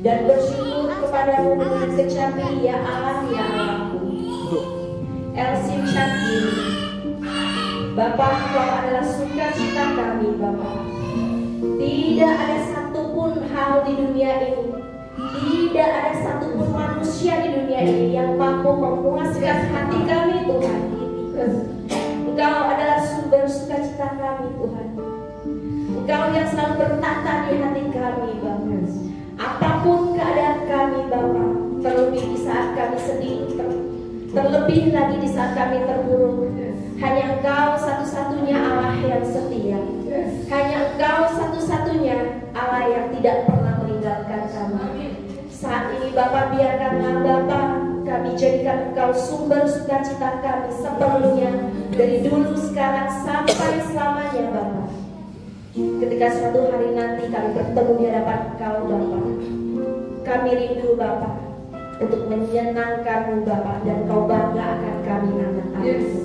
dan bersyukur kepadamu dengan kecapi, ya Allah, ya Allahku. Elsim Syakir, Bapa, Kau adalah sukacita kami, Bapa. Tidak ada satupun hal di dunia ini, tidak ada satupun manusia di dunia ini yang mampu memuaskan hati kami, Tuhan. Engkau adalah sumber sukacita kami, Tuhan. Engkau yang selalu bertata di hati kami, Bapa. Apapun keadaan kami, Bapa, terlebih di saat kami sedih, terlebih lagi di saat kami terpuruk, hanya Engkau satu-satunya Allah yang setia. Hanya Engkau satu-satunya Allah yang tidak pernah meninggalkan kami. Saat ini Bapa, biarkanlah Bapa kami jadikan Engkau sumber sukacita kami sepenuhnya, dari dulu, sekarang, sampai selamanya, Bapa. Ketika suatu hari nanti kami bertemu di hadapan Engkau, Bapa, kami rindu, Bapa, untuk menyenangkan-Mu, Bapa, dan Kau bangga akan kami, anak-anak-Mu.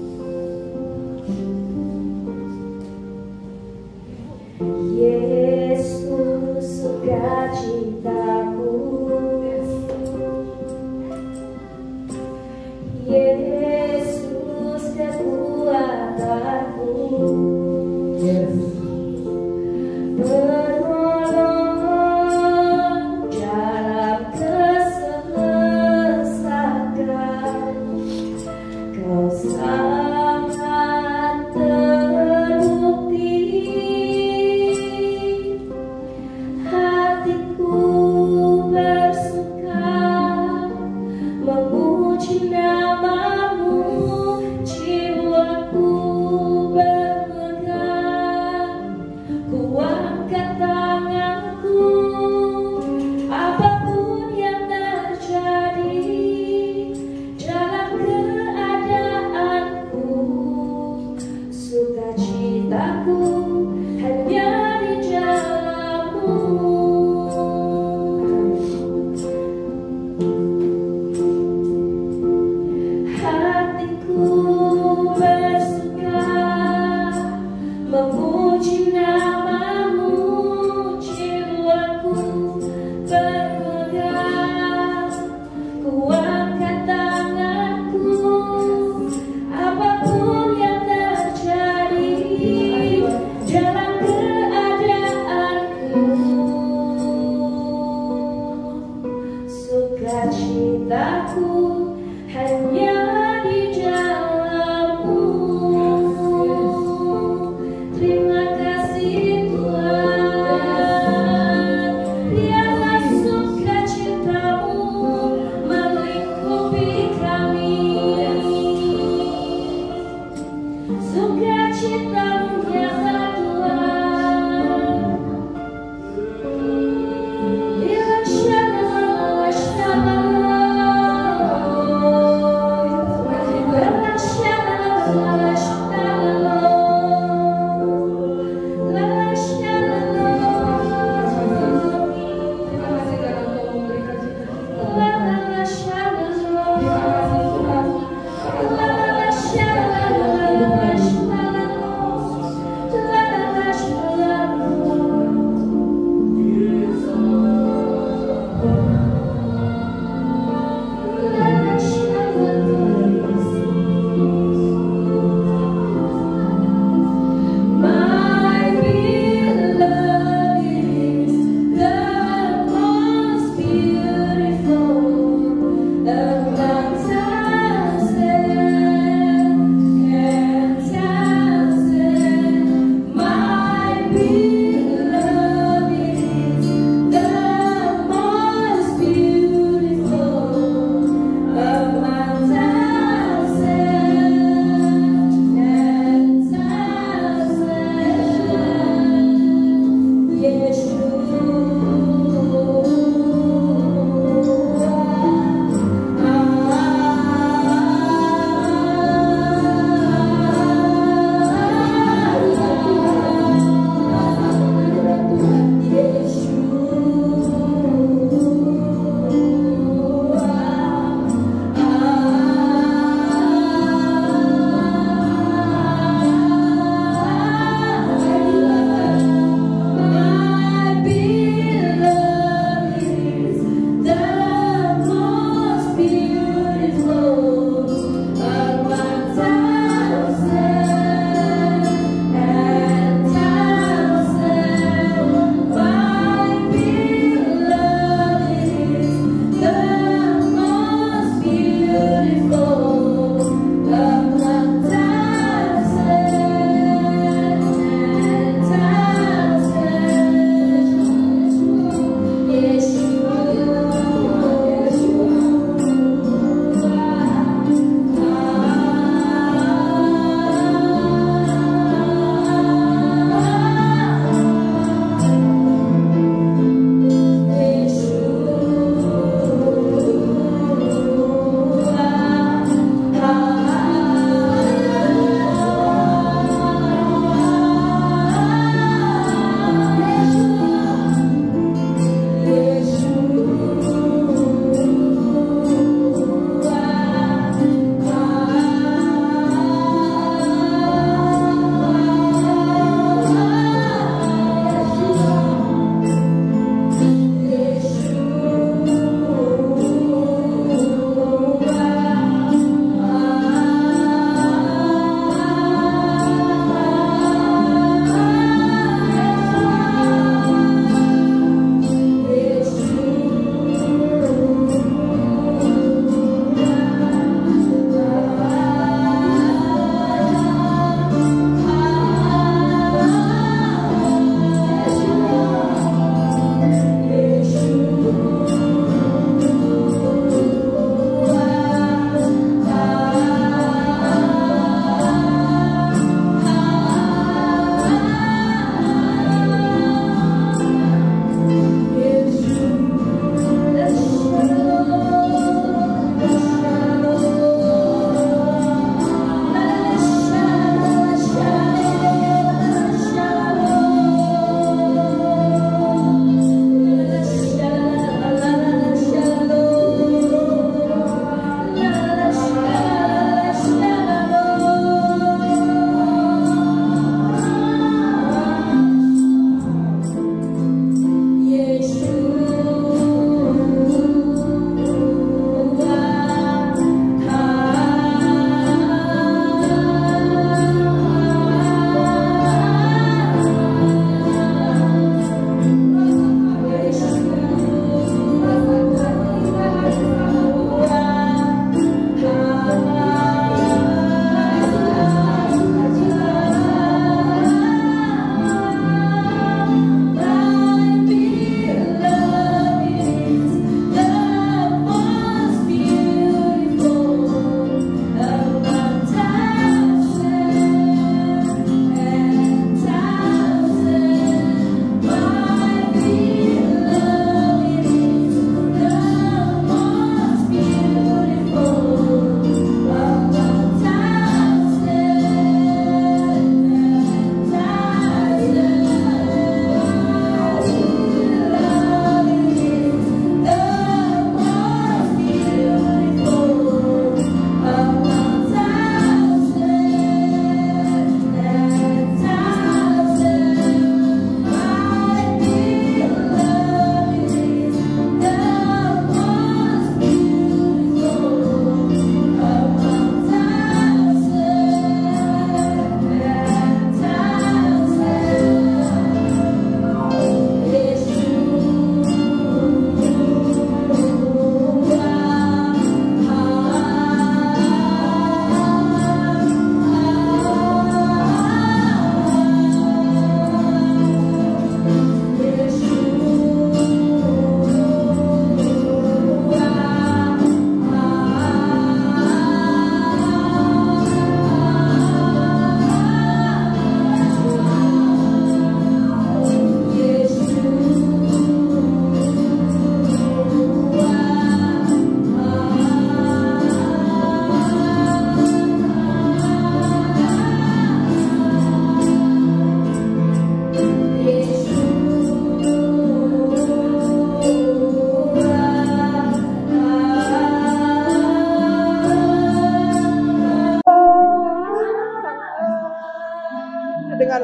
Yesus, sukacitaku, Yesus, kekuatanku, penolong dalam kesesakan. Kau sangat terbukti, hatiku bersuka memuji nama-Mu, jiwaku bermegah. Ku angkat tanganku, apapun yang terjadi dalam keadaanku, sukacitaku hanya di dalam-Mu. Hatiku bersuka memuji nama-Mu, jiwaku bermegah. Ku angkat tanganku, apapun yang terjadi dalam keadaanku, sukacitaku hanya di dalam-Mu. Terima kasih Tuhan, biarlah sukacita-Mu melingkupi kami. Sukacita-Mu nyata Tuhan. Ya Shalom, Shalom.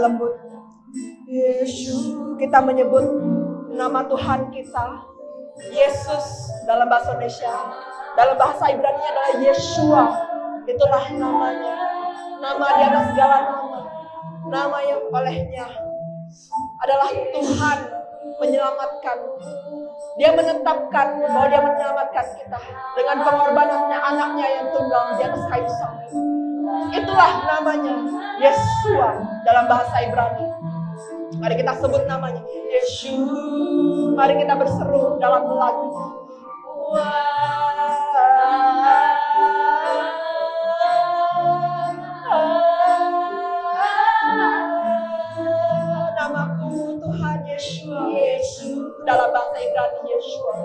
lembut. Yesus, kita menyebut nama Tuhan kita, Yesus dalam bahasa Indonesia. Dalam bahasa Ibrani adalah Yeshua. Itulah namanya. Nama di atas segala nama. Nama yang olehnya adalah Tuhan menyelamatkan. Dia menetapkan bahwa dia menyelamatkan kita dengan pengorbanannya anaknya yang tunggal di atas kayu salib. Itulah namanya Yeshua dalam bahasa Ibrani. Mari kita sebut namanya Yesus. Mari kita berseru dalam lagu. Namaku Tuhan Yeshua. Yesus dalam bahasa Ibrani Yeshua.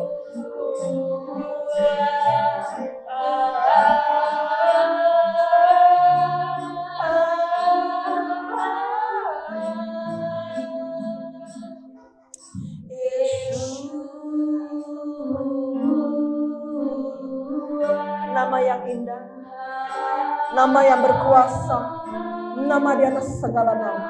Nama yang indah, nama yang berkuasa, nama di atas segala nama.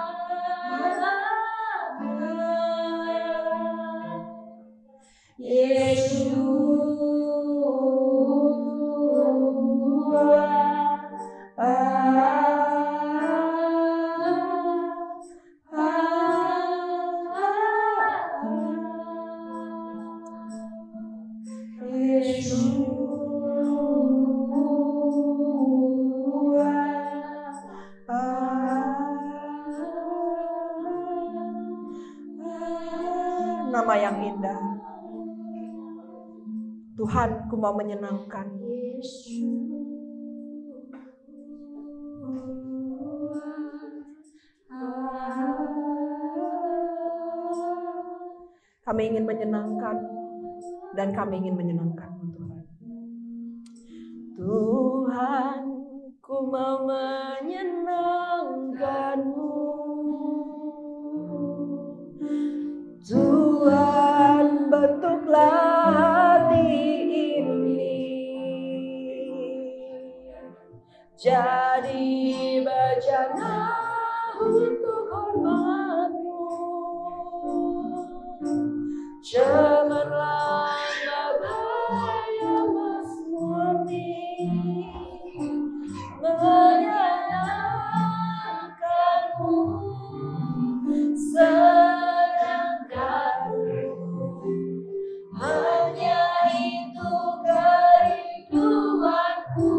Nama yang indah. Tuhan, ku mau menyenangkan. Kami ingin menyenangkan dan kami ingin menyenangkan Tuhan. Tuhan, ku mau menyenangkan-Mu. Tuhan, bentuklah hati ini jadi bejana untuk hormat-Mu. Cemerlang bagai emas murni, menyenangkan-Mu. Hanya itu kerinduanku,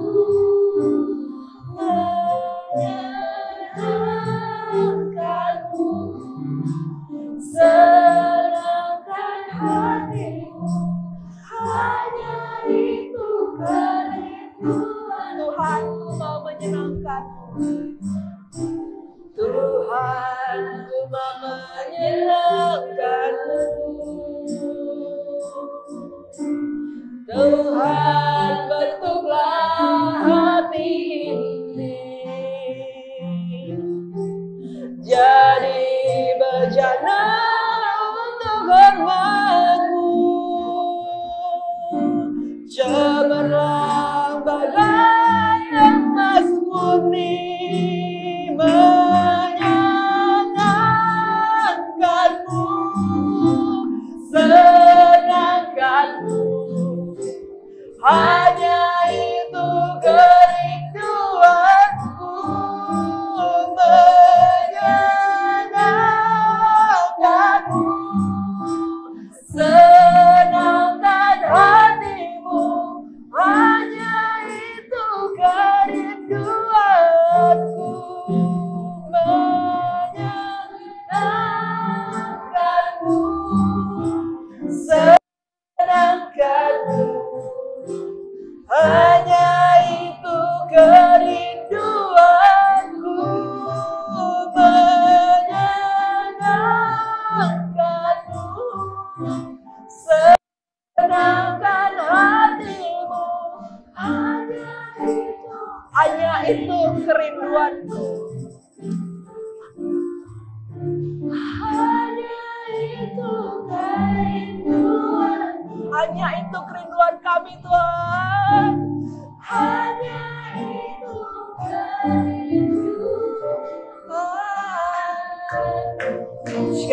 menyenangkan-Mu, senangkan hatimu. Hanya itu kerinduan. Tuhan, ku mau menyenangkan. Tuhan, ku mau menyenangkan-Mu. Tuhan, bentuklah hati ini jadi bejana untuk hormat-Mu. Cemerlang bagai emas murni, menyenangkan-Mu, senangkan-Mu. Hanya itu kerinduanku, menyenangkan-Mu, senangkan hatimu. Hanya itu kerinduanku, menyenangkan-Mu, senangkan-Mu. Hanya itu kerinduanku, menyenangkan-Mu, senangkan hatimu. Hanya itu kerinduanku. Hanya itu kerinduan kami, Tuhan. Hanya itu kerinduan.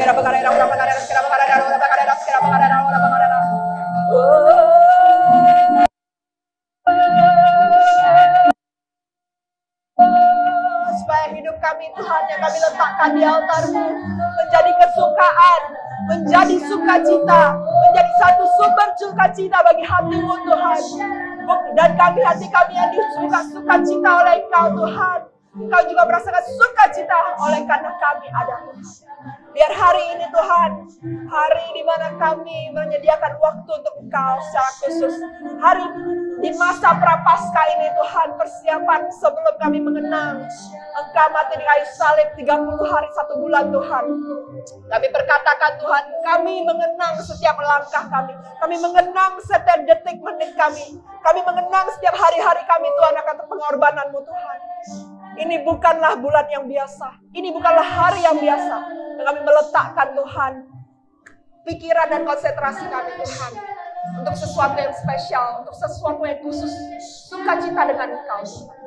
Supaya hidup kami Tuhan yang kami letakkan di altar-Mu menjadi kesukaan, menjadi sukacita, menjadi satu sumber sukacita bagi hati-Mu Tuhan. Dan hati kami yang disuka sukacita oleh Engkau Tuhan. Engkau juga merasakan sukacita oleh karena kami ada Tuhan. Biar hari ini Tuhan, hari di mana kami menyediakan waktu untuk Engkau secara khusus. Hari di masa prapaskah ini Tuhan, persiapan sebelum kami mengenang Engkau mati di kayu salib 30 hari 1 bulan Tuhan. Kami berkatakan Tuhan, kami mengenang setiap langkah kami. Kami mengenang setiap detik menit kami. Kami mengenang setiap hari-hari kami Tuhan akan pengorbanan-Mu Tuhan. Ini bukanlah bulan yang biasa. Ini bukanlah hari yang biasa. Dan kami meletakkan Tuhan pikiran dan konsentrasi kami Tuhan untuk sesuatu yang spesial, untuk sesuatu yang khusus. Sukacita dengan Engkau.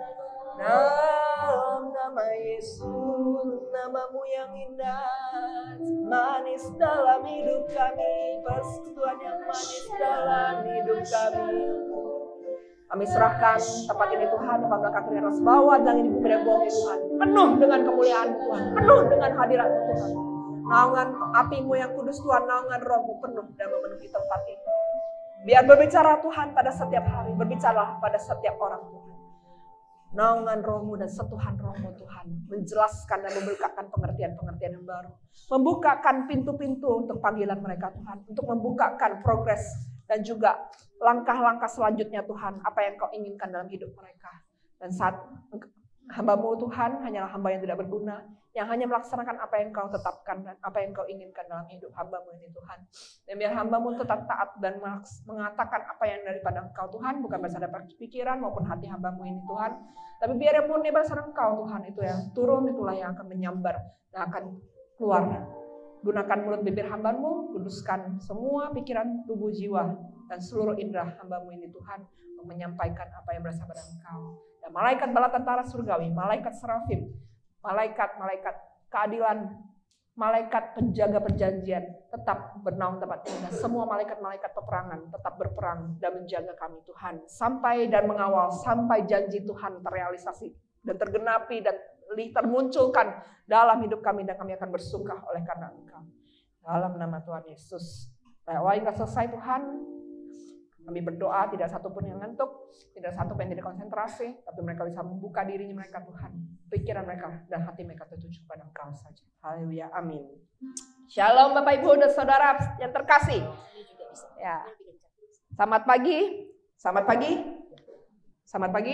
Dalam nama Yesus, nama-Mu yang indah, manis dalam hidup kami, persekutuan yang manis dalam hidup kami. Kami serahkan tempat ini Tuhan, tempat belakang kiri atas bawah, langit di bumi dan bumi Tuhan. Penuh dengan kemuliaan-Mu Tuhan, penuh dengan hadirat-Mu Tuhan. Naungan api-Mu yang kudus Tuhan, naungan Roh-Mu penuh dan memenuhi tempat ini. Biar berbicara Tuhan pada setiap hari, berbicara pada setiap orang Tuhan. Naungan Roh-Mu dan sentuhan Roh-Mu Tuhan, menjelaskan dan membukakan pengertian-pengertian yang baru. Membukakan pintu-pintu untuk panggilan mereka Tuhan, untuk membukakan progres dan juga langkah-langkah selanjutnya Tuhan, apa yang Kau inginkan dalam hidup mereka. Dan saat hamba-Mu Tuhan hanyalah hamba yang tidak berguna, yang hanya melaksanakan apa yang Kau tetapkan dan apa yang Kau inginkan dalam hidup hamba-Mu ini Tuhan. Dan biar hamba-Mu tetap taat dan mengatakan apa yang daripada Engkau Tuhan, bukan berdasarkan pikiran maupun hati hamba-Mu ini Tuhan. Tapi biar yang murni berdasarkan Engkau Tuhan, itu yang turun, itulah yang akan menyambar dan akan keluar. Gunakan mulut bibir hamba-Mu, kuduskan semua pikiran, tubuh, jiwa, dan seluruh indera hamba-Mu ini Tuhan, untuk menyampaikan apa yang berasal dari Engkau. Dan malaikat bala tentara surgawi, malaikat serafim, malaikat keadilan, malaikat penjaga perjanjian, tetap bernaung tempat ini. Dan semua malaikat-malaikat peperangan tetap berperang dan menjaga kami Tuhan. Sampai dan mengawal, sampai janji Tuhan terrealisasi dan tergenapi dan termunculkan dalam hidup kami, dan kami akan bersuka oleh karena Engkau. Dalam nama Tuhan Yesus. Hingga selesai Tuhan, kami berdoa tidak satu pun yang ngantuk, tidak satu pun yang tidak konsentrasi, tapi mereka bisa membuka dirinya mereka Tuhan, pikiran mereka dan hati mereka tertuju pada Engkau saja. Haleluya, amin. Shalom Bapak Ibu dan Saudara yang terkasih. Ya. Selamat pagi, selamat pagi, selamat pagi.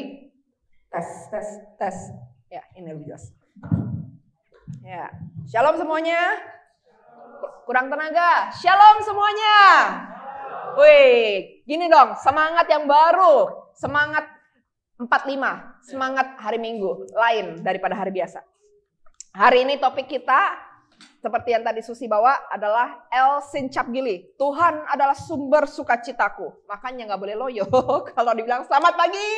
Tes. Ya, ini lebih jelas. Ya, shalom semuanya. Kurang tenaga. Shalom semuanya. Wih, gini dong, semangat yang baru, semangat 45, semangat hari Minggu, lain daripada hari biasa. Hari ini topik kita, seperti yang tadi Susi bawa, adalah El Sincap Gili. Tuhan adalah sumber sukacitaku. Makanya nggak boleh loyo kalau dibilang selamat pagi.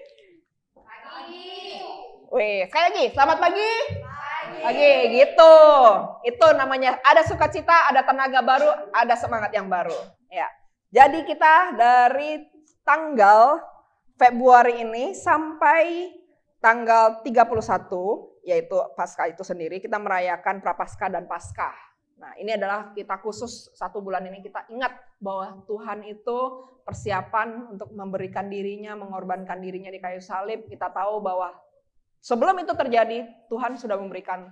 Wih, sekali lagi, selamat pagi. Pagi, gitu. Itu namanya ada sukacita, ada tenaga baru, ada semangat yang baru. Ya. Jadi kita dari tanggal Februari ini sampai tanggal 31, yaitu Paskah itu sendiri, kita merayakan Prapaskah dan Paskah. Nah, ini adalah kita khusus 1 bulan ini kita ingat bahwa Tuhan itu persiapan untuk memberikan dirinya, mengorbankan dirinya di kayu salib. Kita tahu bahwa sebelum itu terjadi, Tuhan sudah memberikan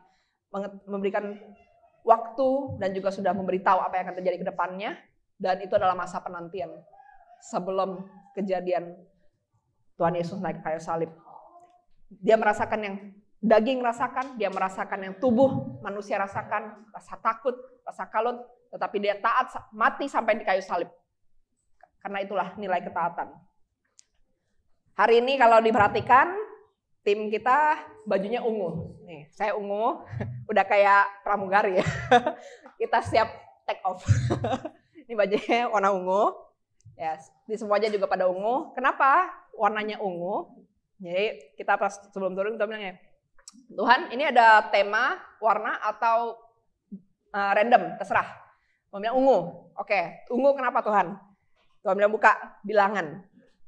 waktu dan juga sudah memberitahu apa yang akan terjadi ke depannya. Dan itu adalah masa penantian sebelum kejadian Tuhan Yesus naik ke kayu salib. Dia merasakan yang daging rasakan, dia merasakan yang tubuh manusia rasakan, rasa takut, rasa kalut, tetapi dia taat mati sampai di kayu salib. Karena itulah nilai ketaatan. Hari ini kalau diperhatikan, tim kita bajunya ungu. Nih, saya ungu, udah kayak pramugari ya. Kita siap take off. Ini bajunya warna ungu. Ya, di semuanya juga pada ungu. Kenapa warnanya ungu? Jadi kita pas sebelum turun kita bilang ya, Tuhan, ini ada tema warna atau random, terserah. Mau bilang ungu. Oke, ungu kenapa Tuhan? Tuhan bilang buka bilangan.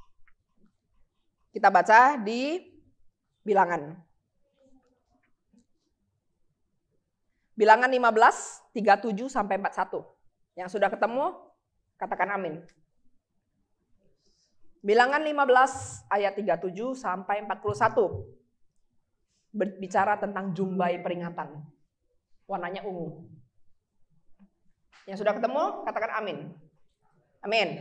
Kita baca di bilangan. Bilangan 15, 37 sampai 41. Yang sudah ketemu, katakan amin. Bilangan 15 ayat 37 sampai 41. Berbicara tentang jumbai peringatan. Warnanya ungu. Yang sudah ketemu, katakan amin. Amin.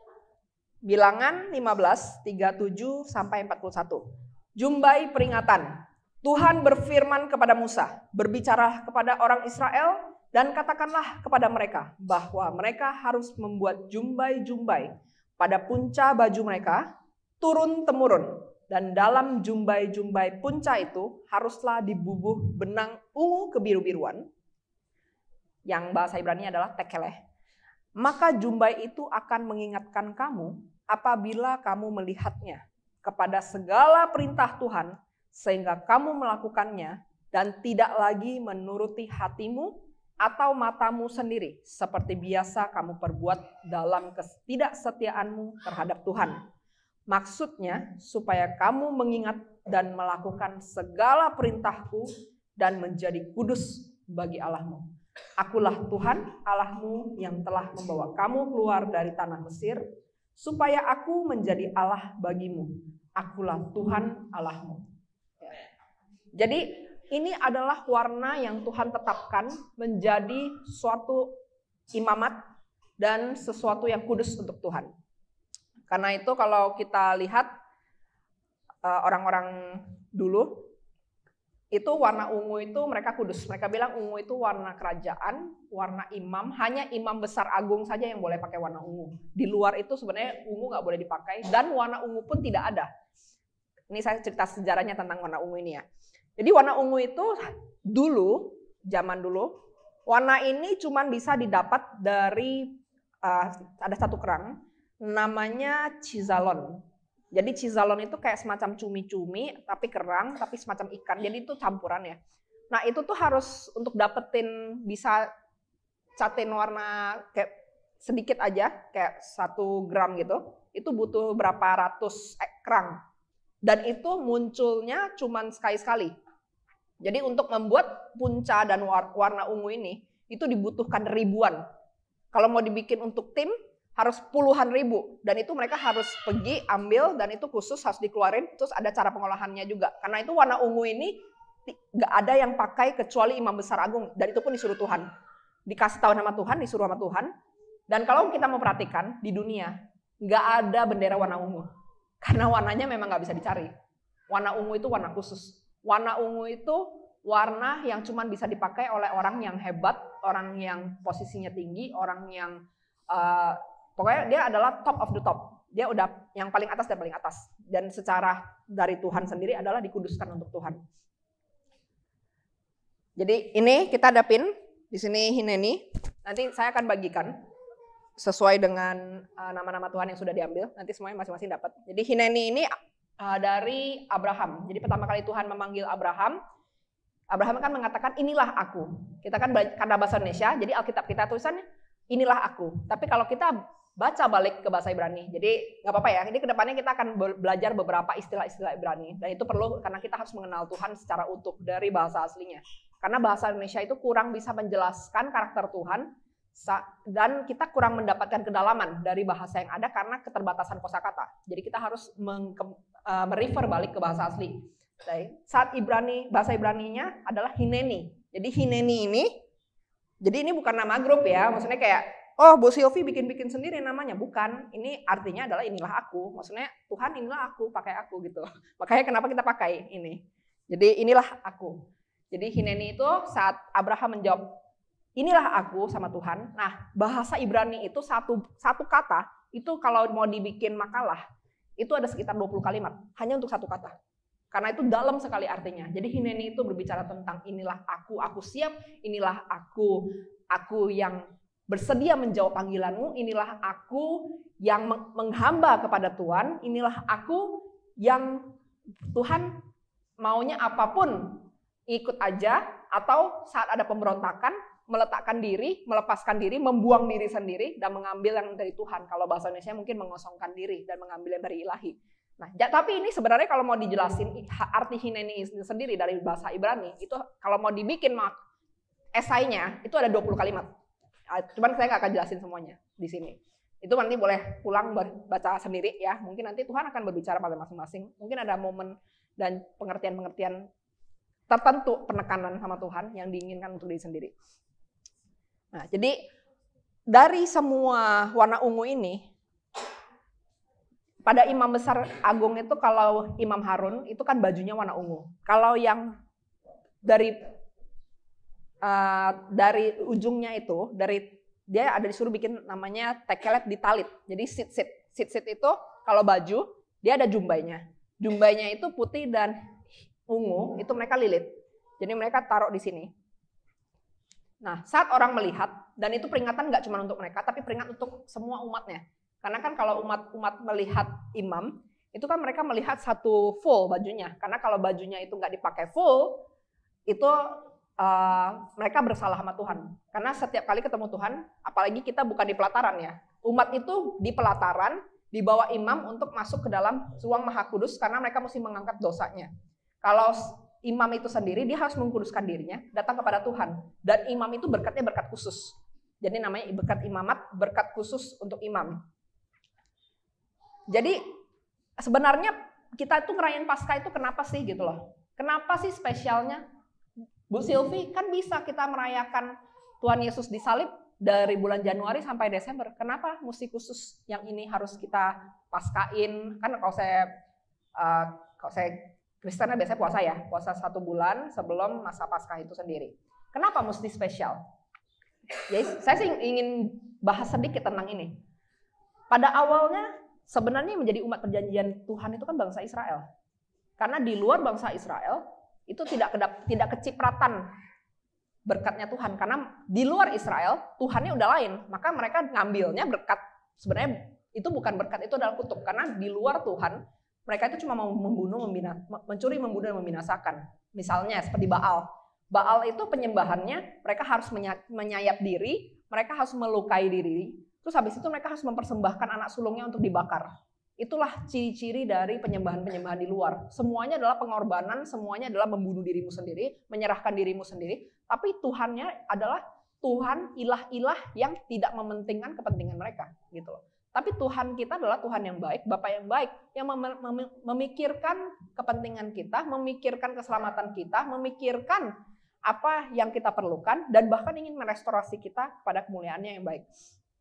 Bilangan 15, 37 sampai 41. Jumbai peringatan. Tuhan berfirman kepada Musa, berbicara kepada orang Israel, dan katakanlah kepada mereka bahwa mereka harus membuat jumbai-jumbai pada punca baju mereka, turun-temurun. Dan dalam jumbai-jumbai punca itu haruslah dibubuh benang ungu kebiru-biruan, yang bahasa Ibrani adalah tekeleh. Maka jumbai itu akan mengingatkan kamu apabila kamu melihatnya kepada segala perintah Tuhan, sehingga kamu melakukannya dan tidak lagi menuruti hatimu atau matamu sendiri, seperti biasa kamu perbuat dalam ketidaksetiaanmu terhadap Tuhan. Maksudnya supaya kamu mengingat dan melakukan segala perintahku dan menjadi kudus bagi Allahmu. Akulah Tuhan Allahmu yang telah membawa kamu keluar dari tanah Mesir, supaya aku menjadi Allah bagimu. Akulah Tuhan Allahmu. Jadi ini adalah warna yang Tuhan tetapkan menjadi suatu imamat dan sesuatu yang kudus untuk Tuhan. Karena itu kalau kita lihat orang-orang dulu, itu warna ungu itu mereka kudus. Mereka bilang ungu itu warna kerajaan, warna imam. Hanya imam besar agung saja yang boleh pakai warna ungu. Di luar itu sebenarnya ungu nggak boleh dipakai. Dan warna ungu pun tidak ada. Ini saya cerita sejarahnya tentang warna ungu ini ya. Jadi warna ungu itu dulu, zaman dulu, warna ini cuma bisa didapat dari, ada satu kerang, namanya cizalon. Jadi cizalon itu kayak semacam cumi-cumi, tapi kerang, tapi semacam ikan. Jadi itu campuran ya. Nah itu tuh harus untuk dapetin, bisa catain warna kayak sedikit aja, kayak 1 gram gitu. Itu butuh berapa ratus kerang. Dan itu munculnya cuma sekali-sekali. Jadi untuk membuat punca dan warna ungu ini, itu dibutuhkan ribuan. Kalau mau dibikin untuk tim, harus puluhan ribu. Dan itu mereka harus pergi, ambil, dan itu khusus harus dikeluarin. Terus ada cara pengolahannya juga. Karena itu warna ungu ini nggak ada yang pakai kecuali imam besar agung. Dan itu pun disuruh Tuhan. Dikasih tahu sama Tuhan, disuruh sama Tuhan. Dan kalau kita mau perhatikan, di dunia, nggak ada bendera warna ungu. Karena warnanya memang nggak bisa dicari. Warna ungu itu warna khusus. Warna ungu itu warna yang cuma bisa dipakai oleh orang yang hebat, orang yang posisinya tinggi, orang yang pokoknya dia adalah top of the top. Dia udah yang paling atas dan paling atas. Dan secara dari Tuhan sendiri adalah dikuduskan untuk Tuhan. Jadi ini kita ada pin di sini hineni. Nanti saya akan bagikan sesuai dengan nama-nama Tuhan yang sudah diambil. Nanti semuanya masing-masing dapat. Jadi hineni ini dari Abraham. Jadi pertama kali Tuhan memanggil Abraham, Abraham kan mengatakan inilah aku. Kita kan karena bahasa Indonesia, jadi Alkitab kita tulisannya inilah aku. Tapi kalau kita baca balik ke bahasa Ibrani, jadi nggak apa-apa ya. Jadi kedepannya kita akan belajar beberapa istilah-istilah Ibrani. Dan itu perlu karena kita harus mengenal Tuhan secara utuh dari bahasa aslinya. Karena bahasa Indonesia itu kurang bisa menjelaskan karakter Tuhan. Dan kita kurang mendapatkan kedalaman dari bahasa yang ada karena keterbatasan kosakata. Jadi kita harus merefer balik ke bahasa asli. Saat bahasa Ibraninya adalah hineni. Jadi hineni ini, jadi ini bukan nama grup ya. Maksudnya kayak, oh Bu Sylvie bikin-bikin sendiri namanya. Bukan, ini artinya adalah inilah aku. Maksudnya Tuhan inilah aku, pakai aku gitu. Makanya kenapa kita pakai ini. Jadi inilah aku. Jadi hineni itu saat Abraham menjawab, inilah aku sama Tuhan. Nah, bahasa Ibrani itu satu kata, itu kalau mau dibikin makalah, itu ada sekitar 20 kalimat. Hanya untuk satu kata. Karena itu dalam sekali artinya. Jadi hineni itu berbicara tentang inilah aku siap, inilah aku yang bersedia menjawab panggilanmu, inilah aku yang menghamba kepada Tuhan, inilah aku yang Tuhan maunya apapun ikut aja, atau saat ada pemberontakan, meletakkan diri, melepaskan diri, membuang diri sendiri, dan mengambil yang dari Tuhan. Kalau bahasa Indonesia mungkin mengosongkan diri dan mengambil yang dari ilahi. Nah, tapi ini sebenarnya kalau mau dijelasin arti hineni sendiri dari bahasa Ibrani, itu kalau mau dibikin esainya, itu ada 20 kalimat. Cuman saya nggak akan jelasin semuanya di sini. Itu nanti boleh pulang baca sendiri ya. Mungkin nanti Tuhan akan berbicara pada masing-masing. Mungkin ada momen dan pengertian-pengertian tertentu penekanan sama Tuhan yang diinginkan untuk diri sendiri. Nah, jadi dari semua warna ungu ini, pada imam besar agung itu kalau Imam Harun itu kan bajunya warna ungu. Kalau yang dari ujungnya itu, dia ada disuruh bikin namanya tekelet di talit. Jadi sit itu kalau baju dia ada jumbainya. Jumbainya itu putih dan ungu, itu mereka lilit. Jadi mereka taruh di sini. Nah, saat orang melihat, dan itu peringatan nggak cuma untuk mereka, tapi peringatan untuk semua umatnya. Karena kan kalau umat melihat imam, itu kan mereka melihat satu full bajunya. Karena kalau bajunya itu nggak dipakai full, itu mereka bersalah sama Tuhan. Karena setiap kali ketemu Tuhan, apalagi kita bukan di pelataran ya. Umat itu di pelataran, dibawa imam untuk masuk ke dalam ruang maha kudus, karena mereka mesti mengangkat dosanya. Kalau imam itu sendiri, dia harus mengkuduskan dirinya, datang kepada Tuhan. Dan imam itu berkatnya berkat khusus. Jadi namanya berkat imamat, berkat khusus untuk imam. Jadi sebenarnya kita itu ngerayain Paskah itu kenapa sih gitu loh. Kenapa sih spesialnya? Bu Silvi, kan bisa kita merayakan Tuhan Yesus disalib dari bulan Januari sampai Desember. Kenapa mesti khusus yang ini harus kita Paskahin? Kan kalau saya Kristennya biasanya puasa ya, puasa 1 bulan sebelum masa Paskah itu sendiri. Kenapa mesti spesial? Jadi saya sih ingin bahas sedikit tentang ini. Pada awalnya sebenarnya menjadi umat perjanjian Tuhan itu kan bangsa Israel. Karena di luar bangsa Israel itu tidak kecipratan berkatnya Tuhan. Karena di luar Israel Tuhannya udah lain. Maka mereka ngambilnya berkat. Sebenarnya itu bukan berkat, itu adalah kutuk. Karena di luar Tuhan mereka itu cuma mau mencuri, membunuh, dan membinasakan. Misalnya seperti Baal. Baal itu penyembahannya, mereka harus menyayat diri, mereka harus melukai diri. Terus habis itu mereka harus mempersembahkan anak sulungnya untuk dibakar. Itulah ciri-ciri dari penyembahan-penyembahan di luar. Semuanya adalah pengorbanan, semuanya adalah membunuh dirimu sendiri, menyerahkan dirimu sendiri. Tapi Tuhannya adalah Tuhan ilah-ilah yang tidak mementingkan kepentingan mereka, gitu loh. Tapi Tuhan kita adalah Tuhan yang baik, Bapa yang baik, yang memikirkan kepentingan kita, memikirkan keselamatan kita, memikirkan apa yang kita perlukan, dan bahkan ingin merestorasi kita pada kemuliaannya yang baik.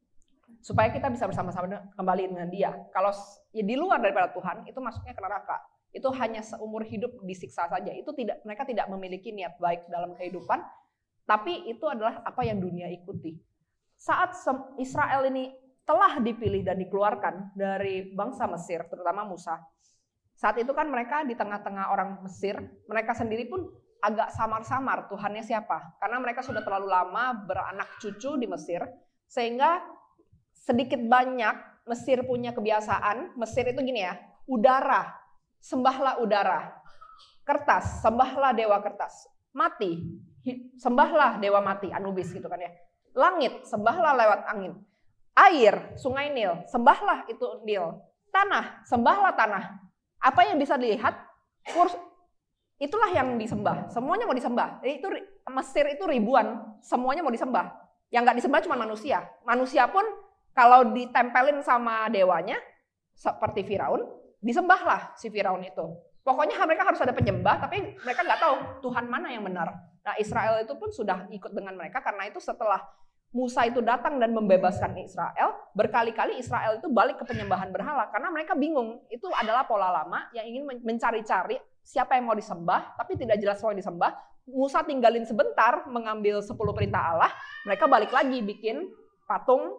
Supaya kita bisa bersama-sama kembali dengan Dia. Kalau ya di luar daripada Tuhan, itu masuknya ke neraka. Itu hanya seumur hidup disiksa saja. Itu mereka tidak memiliki niat baik dalam kehidupan, tapi itu adalah apa yang dunia ikuti. Saat Israel ini telah dipilih dan dikeluarkan dari bangsa Mesir, terutama Musa. Saat itu kan mereka di tengah-tengah orang Mesir, mereka sendiri pun agak samar-samar Tuhannya siapa. Karena mereka sudah terlalu lama beranak cucu di Mesir, sehingga sedikit banyak Mesir punya kebiasaan, Mesir itu gini ya, udara, sembahlah udara. Kertas, sembahlah dewa kertas. Mati, sembahlah dewa mati, Anubis gitu kan ya. Langit, sembahlah lewat angin. Air, sungai Nil, sembahlah itu Nil. Tanah, sembahlah tanah. Apa yang bisa dilihat, itulah yang disembah. Semuanya mau disembah. Itu Mesir itu ribuan, semuanya mau disembah. Yang nggak disembah cuma manusia. Manusia pun kalau ditempelin sama dewanya, seperti Firaun, disembahlah si Firaun itu. Pokoknya mereka harus ada penyembah, tapi mereka nggak tahu Tuhan mana yang benar. Nah, Israel itu pun sudah ikut dengan mereka, karena itu setelah Musa itu datang dan membebaskan Israel, berkali-kali Israel itu balik ke penyembahan berhala, karena mereka bingung. Itu adalah pola lama yang ingin mencari-cari siapa yang mau disembah, tapi tidak jelas mau disembah. Musa tinggalin sebentar, mengambil 10 perintah Allah, mereka balik lagi bikin patung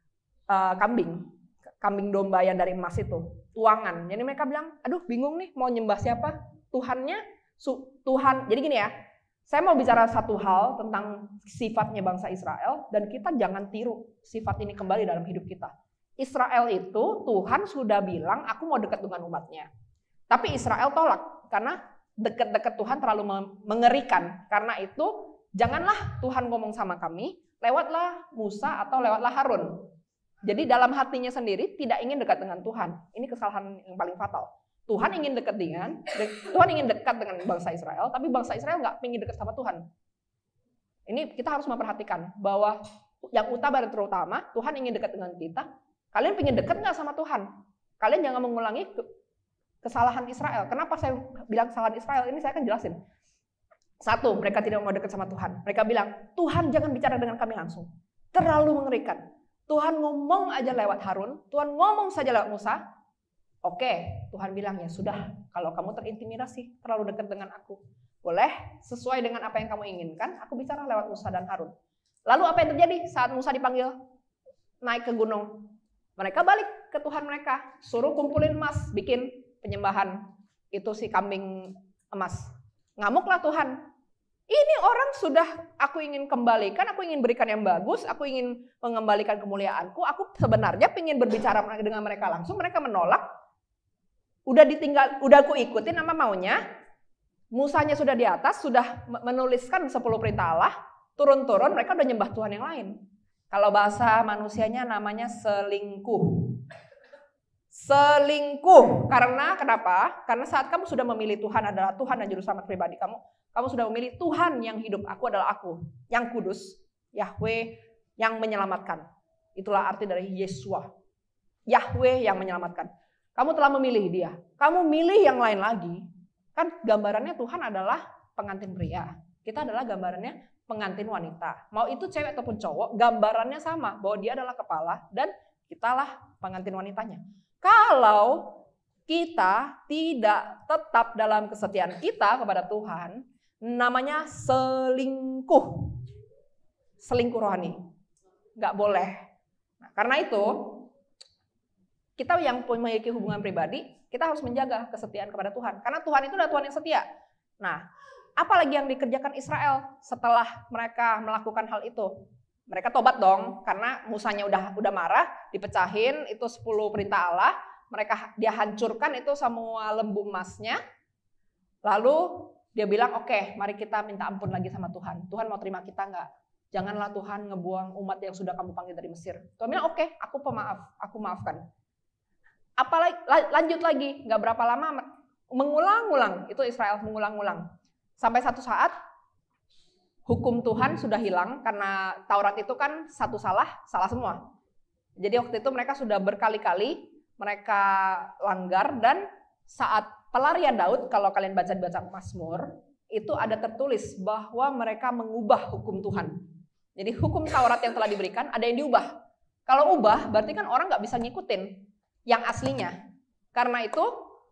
kambing domba yang dari emas itu, tuangan. Jadi mereka bilang, aduh bingung nih mau nyembah siapa? Tuhannya, Tuhan. Jadi gini ya, saya mau bicara satu hal tentang sifatnya bangsa Israel, dan kita jangan tiru sifat ini kembali dalam hidup kita. Israel itu Tuhan sudah bilang, aku mau dekat dengan umatnya. Tapi Israel tolak, karena dekat-dekat Tuhan terlalu mengerikan. Karena itu janganlah Tuhan ngomong sama kami, lewatlah Musa atau lewatlah Harun. Jadi dalam hatinya sendiri tidak ingin dekat dengan Tuhan. Ini kesalahan yang paling fatal. Tuhan ingin dekat dengan bangsa Israel, tapi bangsa Israel nggak ingin dekat sama Tuhan. Ini kita harus memperhatikan bahwa yang utama dan terutama Tuhan ingin dekat dengan kita. Kalian ingin dekat nggak sama Tuhan? Kalian jangan mengulangi kesalahan Israel. Kenapa saya bilang kesalahan Israel? Ini saya akan jelasin. Satu, mereka tidak mau dekat sama Tuhan. Mereka bilang, Tuhan jangan bicara dengan kami langsung. Terlalu mengerikan. Tuhan ngomong aja lewat Harun, Tuhan ngomong saja lewat Musa. Oke, Tuhan bilang, ya sudah, kalau kamu terintimidasi, terlalu dekat dengan aku. Boleh, sesuai dengan apa yang kamu inginkan, aku bicara lewat Musa dan Harun. Lalu apa yang terjadi saat Musa dipanggil naik ke gunung? Mereka balik ke Tuhan mereka, suruh kumpulin emas, bikin penyembahan. Itu si kambing emas. Ngamuklah Tuhan. Ini orang sudah aku ingin kembalikan, aku ingin berikan yang bagus, aku ingin mengembalikan kemuliaanku. Aku sebenarnya ingin berbicara dengan mereka langsung, mereka menolak. Udah aku ikutin nama maunya. Musanya sudah di atas, sudah menuliskan 10 perintah Allah. Turun-turun mereka udah nyembah Tuhan yang lain. Kalau bahasa manusianya namanya selingkuh. Selingkuh. Karena kenapa? Karena saat kamu sudah memilih Tuhan adalah Tuhan dan juru selamat pribadi kamu, kamu sudah memilih Tuhan yang hidup, aku adalah aku, yang kudus, Yahweh yang menyelamatkan. Itulah arti dari Yesua. Yahweh yang menyelamatkan. Kamu telah memilih dia. Kamu milih yang lain lagi. Kan gambarannya Tuhan adalah pengantin pria. Kita adalah gambarannya pengantin wanita. Mau itu cewek ataupun cowok, gambarannya sama. Bahwa dia adalah kepala dan kitalah pengantin wanitanya. Kalau kita tidak tetap dalam kesetiaan kita kepada Tuhan, namanya selingkuh. Selingkuh rohani. Nggak boleh. Nah, karena itu, kita yang memiliki hubungan pribadi, kita harus menjaga kesetiaan kepada Tuhan. Karena Tuhan itu adalah Tuhan yang setia. Nah, apalagi yang dikerjakan Israel setelah mereka melakukan hal itu? Mereka tobat dong, karena Musanya udah marah, dipecahin, itu 10 perintah Allah. Dia hancurkan itu semua lembu emasnya. Lalu dia bilang, oke, mari kita minta ampun lagi sama Tuhan. Tuhan mau terima kita nggak? Janganlah Tuhan ngebuang umat yang sudah kamu panggil dari Mesir. Tuhan bilang, oke, aku pemaaf, aku maafkan. Apalagi lanjut lagi, nggak berapa lama mengulang-ulang, itu Israel mengulang-ulang. Sampai satu saat hukum Tuhan sudah hilang karena Taurat itu kan satu salah semua. Jadi waktu itu mereka sudah berkali-kali mereka langgar dan saat pelarian Daud, kalau kalian baca Mazmur, itu ada tertulis bahwa mereka mengubah hukum Tuhan. Jadi hukum Taurat yang telah diberikan ada yang diubah. Kalau ubah berarti kan orang nggak bisa ngikutin yang aslinya. Karena itu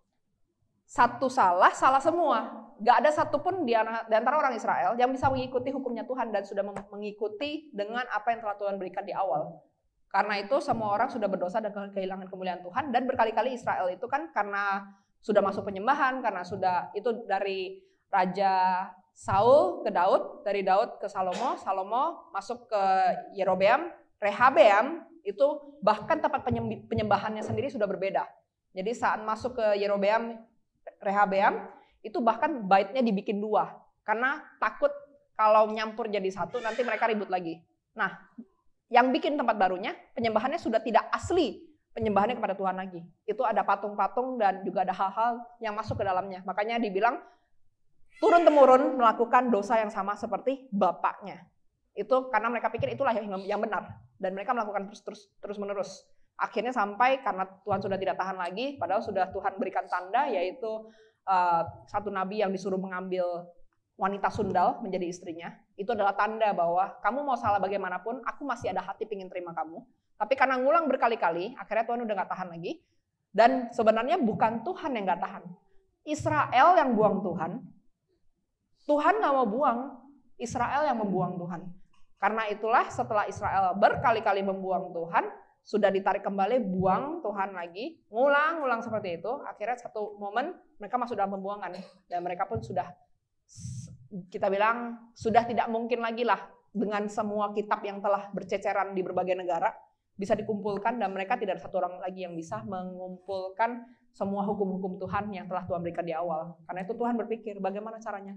satu salah semua. Gak ada satupun di antara orang Israel yang bisa mengikuti hukumnya Tuhan dan sudah mengikuti dengan apa yang telah Tuhan berikan di awal. Karena itu semua orang sudah berdosa dan kehilangan kemuliaan Tuhan. Dan berkali-kali Israel itu kan karena sudah masuk penyembahan, karena sudah itu dari Raja Saul ke Daud, dari Daud ke Salomo, Salomo masuk ke Yerobeam, Rehabeam, itu bahkan tempat penyembahannya sendiri sudah berbeda. Jadi saat masuk ke Yerobeam, Rehabeam, itu bahkan baitnya dibikin 2. Karena takut kalau nyampur jadi satu, nanti mereka ribut lagi. Nah, yang bikin tempat barunya, penyembahannya sudah tidak asli penyembahannya kepada Tuhan lagi. Itu ada patung-patung dan juga ada hal-hal yang masuk ke dalamnya. Makanya dibilang turun-temurun melakukan dosa yang sama seperti bapaknya. Itu karena mereka pikir itulah yang benar. Dan mereka melakukan terus-menerus. Akhirnya sampai karena Tuhan sudah tidak tahan lagi, padahal sudah Tuhan berikan tanda, yaitu satu nabi yang disuruh mengambil wanita sundal menjadi istrinya. Itu adalah tanda bahwa kamu mau salah bagaimanapun, aku masih ada hati pengen terima kamu. Tapi karena ngulang berkali-kali, akhirnya Tuhan udah gak tahan lagi. Dan sebenarnya bukan Tuhan yang gak tahan. Israel yang buang Tuhan. Tuhan gak mau buang, Israel yang membuang Tuhan. Karena itulah setelah Israel berkali-kali membuang Tuhan, sudah ditarik kembali, buang Tuhan lagi, ngulang-ngulang seperti itu. Akhirnya satu momen mereka masuk dalam pembuangan. Dan mereka pun sudah, kita bilang, sudah tidak mungkin lagi lah dengan semua kitab yang telah berceceran di berbagai negara, bisa dikumpulkan dan mereka tidak ada satu orang lagi yang bisa mengumpulkan semua hukum-hukum Tuhan yang telah Tuhan berikan di awal. Karena itu Tuhan berpikir bagaimana caranya.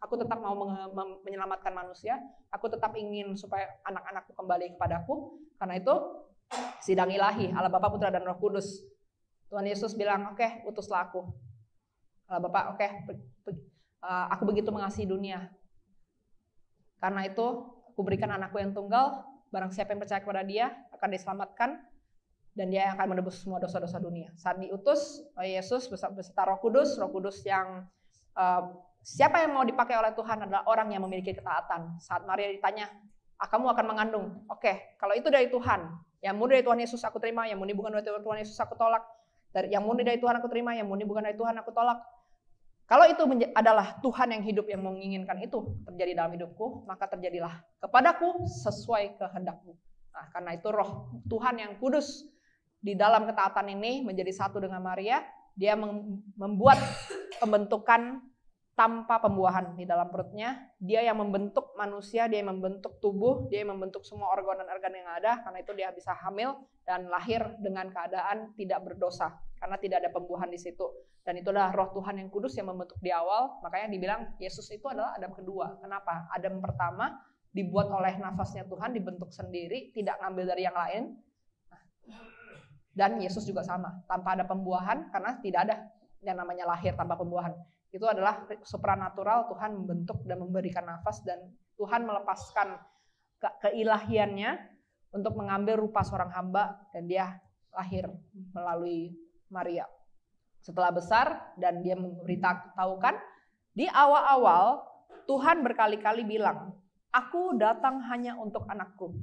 Aku tetap mau menyelamatkan manusia. Aku tetap ingin supaya anak-anakku kembali kepadaku. Karena itu sidang ilahi, Allah Bapa, Putra, dan Roh Kudus. Tuhan Yesus bilang, oke, utuslah aku. Allah Bapa, oke, aku begitu mengasihi dunia. Karena itu, aku berikan anakku yang tunggal, barang siapa yang percaya kepada dia, akan diselamatkan, dan dia akan menebus semua dosa-dosa dunia. Saat diutus Yesus beserta Roh Kudus yang siapa yang mau dipakai oleh Tuhan adalah orang yang memiliki ketaatan. Saat Maria ditanya, kamu akan mengandung. Oke, kalau itu dari Tuhan, yang murni dari Tuhan Yesus aku terima, yang murni bukan dari Tuhan Yesus aku tolak. Yang murni dari Tuhan aku terima, yang murni bukan dari Tuhan aku tolak. Kalau itu adalah Tuhan yang hidup yang menginginkan itu terjadi dalam hidupku, maka terjadilah kepadaku sesuai kehendakmu. Nah, karena itu Roh Tuhan yang kudus di dalam ketaatan ini menjadi satu dengan Maria, dia membuat pembentukan tanpa pembuahan di dalam perutnya. Dia yang membentuk manusia, dia yang membentuk tubuh, dia yang membentuk semua organ dan organ yang ada. Karena itu dia bisa hamil dan lahir dengan keadaan tidak berdosa, karena tidak ada pembuahan di situ. Dan itu adalah Roh Tuhan yang kudus yang membentuk di awal. Makanya dibilang Yesus itu adalah Adam kedua. Kenapa? Adam pertama dibuat oleh nafasnya Tuhan, dibentuk sendiri, tidak ngambil dari yang lain. Dan Yesus juga sama, tanpa ada pembuahan, karena tidak ada yang namanya lahir tanpa pembuahan. Itu adalah supranatural, Tuhan membentuk dan memberikan nafas, dan Tuhan melepaskan keilahiannya untuk mengambil rupa seorang hamba, dan dia lahir melalui Maria. Setelah besar, dan dia memberitahukan, di awal-awal Tuhan berkali-kali bilang, aku datang hanya untuk anakku.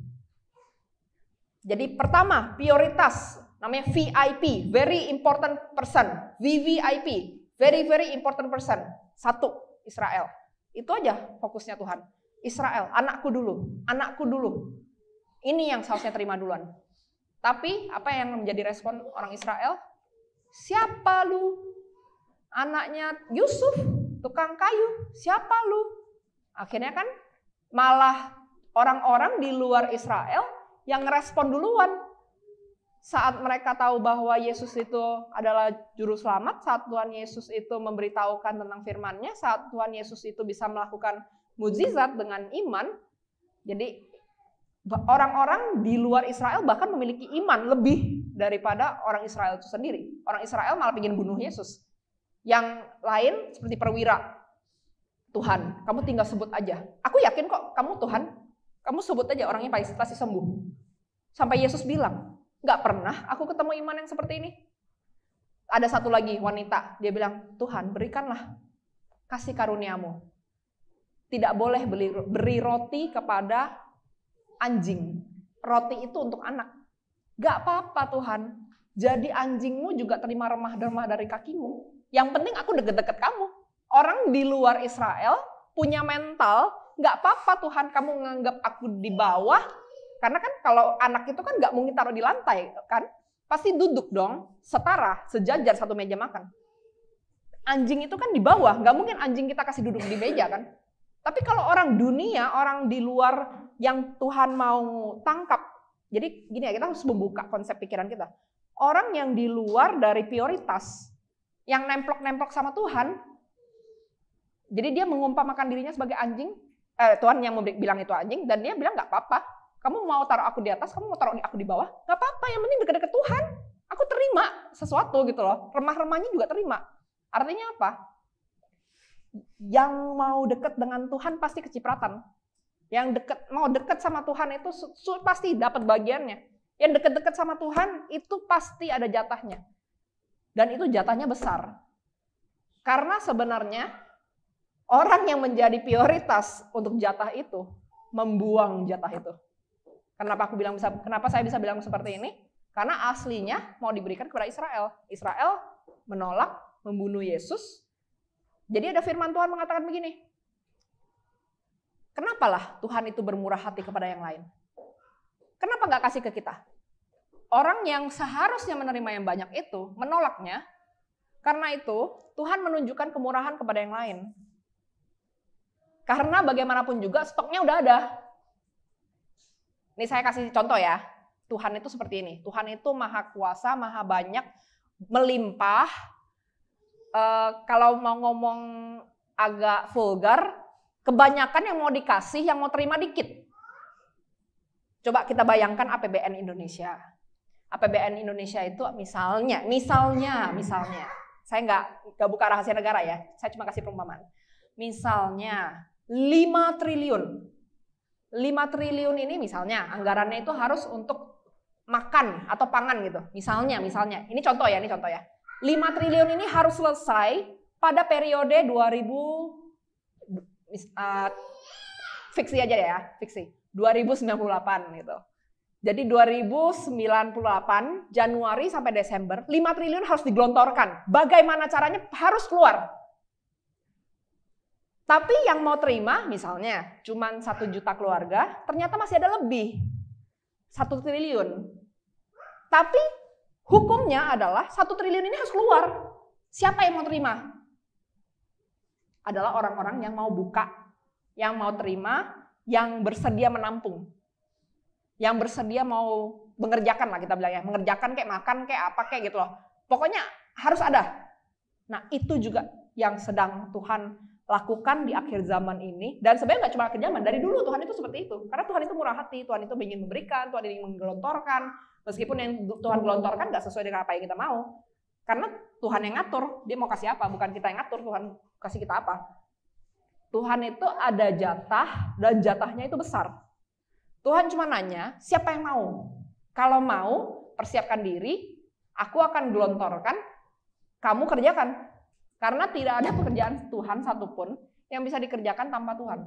Jadi pertama, prioritas, namanya VIP, very important person, VVIP, very very important person. Satu, Israel. Itu aja fokusnya Tuhan. Israel, anakku dulu, anakku dulu. Ini yang seharusnya terima duluan. Tapi apa yang menjadi respon orang Israel? Siapa lu? Anaknya Yusuf, tukang kayu. Siapa lu? Akhirnya kan malah orang-orang di luar Israel yang ngerespon duluan. Saat mereka tahu bahwa Yesus itu adalah juru selamat, saat Tuhan Yesus itu memberitahukan tentang firman-Nya, saat Tuhan Yesus itu bisa melakukan mukjizat dengan iman, jadi orang-orang di luar Israel bahkan memiliki iman lebih daripada orang Israel itu sendiri. Orang Israel malah ingin bunuh Yesus. Yang lain seperti perwira, Tuhan, kamu tinggal sebut aja. Aku yakin kok kamu Tuhan, kamu sebut aja orangnya pasti sembuh. Sampai Yesus bilang, gak pernah aku ketemu iman yang seperti ini. Ada satu lagi wanita, dia bilang, Tuhan berikanlah kasih karuniamu. Tidak boleh beri roti kepada anjing. Roti itu untuk anak. Gak apa-apa Tuhan, jadi anjingmu juga terima remah-remah dari kakimu. Yang penting aku deket-deket kamu. Orang di luar Israel punya mental, gak apa-apa Tuhan kamu nganggap aku di bawah. Karena kan kalau anak itu kan gak mungkin taruh di lantai kan. Pasti duduk dong, setara, sejajar satu meja makan. Anjing itu kan di bawah, gak mungkin anjing kita kasih duduk di meja kan. Tapi kalau orang dunia, orang di luar yang Tuhan mau tangkap. Jadi gini ya, kita harus membuka konsep pikiran kita. Orang yang di luar dari prioritas, yang nemplok-nemplok sama Tuhan, jadi dia mengumpamakan dirinya sebagai anjing, Tuhan yang bilang itu anjing, dan dia bilang gak apa-apa. Kamu mau taruh aku di atas, kamu mau taruh aku di bawah, gak apa-apa, yang penting deket-deket Tuhan. Aku terima sesuatu gitu loh, remah-remahnya juga terima. Artinya apa? Yang mau deket dengan Tuhan pasti kecipratan. Yang mau deket sama Tuhan itu pasti dapat bagiannya. Yang deket-deket sama Tuhan itu pasti ada jatahnya. Dan itu jatahnya besar. Karena sebenarnya orang yang menjadi prioritas untuk jatah itu membuang jatah itu. Kenapa saya bisa bilang seperti ini? Karena aslinya mau diberikan kepada Israel. Israel menolak membunuh Yesus. Jadi ada firman Tuhan mengatakan begini. Kenapalah Tuhan itu bermurah hati kepada yang lain? Kenapa nggak kasih ke kita? Orang yang seharusnya menerima yang banyak itu menolaknya. Karena itu Tuhan menunjukkan kemurahan kepada yang lain. Karena bagaimanapun juga stoknya udah ada. Ini saya kasih contoh ya. Tuhan itu seperti ini. Tuhan itu maha kuasa, maha banyak, melimpah. Kalau mau ngomong agak vulgar, Kebanyakan yang mau dikasih, yang mau terima dikit. Coba kita bayangkan APBN Indonesia. APBN Indonesia itu misalnya, saya nggak buka rahasia negara ya, saya cuma kasih perumpamaan. Misalnya 5 triliun. 5 triliun ini misalnya anggarannya itu harus untuk makan atau pangan gitu. Misalnya, ini contoh ya. 5 triliun ini harus selesai pada periode 2098 gitu. Jadi 2098 Januari sampai Desember 5 triliun harus digelontorkan. Bagaimana caranya? Harus keluar. Tapi yang mau terima misalnya cuman 1 juta keluarga, ternyata masih ada lebih 1 triliun. Tapi hukumnya adalah 1 triliun ini harus keluar. Siapa yang mau terima? Adalah orang-orang yang mau buka, yang mau terima, yang bersedia menampung. Yang bersedia mau mengerjakan lah kita bilang ya, mengerjakan kayak makan kayak apa kayak gitu loh. Pokoknya harus ada. Nah itu juga yang sedang Tuhan lakukan di akhir zaman ini. Dan sebenarnya nggak cuma akhir zaman, dari dulu Tuhan itu seperti itu. Karena Tuhan itu murah hati, Tuhan itu ingin memberikan, Tuhan ingin menggelontorkan. Meskipun yang Tuhan gelontorkan nggak sesuai dengan apa yang kita mau. Karena Tuhan yang ngatur, dia mau kasih apa, bukan kita yang ngatur, Tuhan kasih kita apa. Tuhan itu ada jatah dan jatahnya itu besar. Tuhan cuma nanya, siapa yang mau? Kalau mau, persiapkan diri, aku akan gelontorkan, kamu kerjakan. Karena tidak ada pekerjaan Tuhan satupun yang bisa dikerjakan tanpa Tuhan.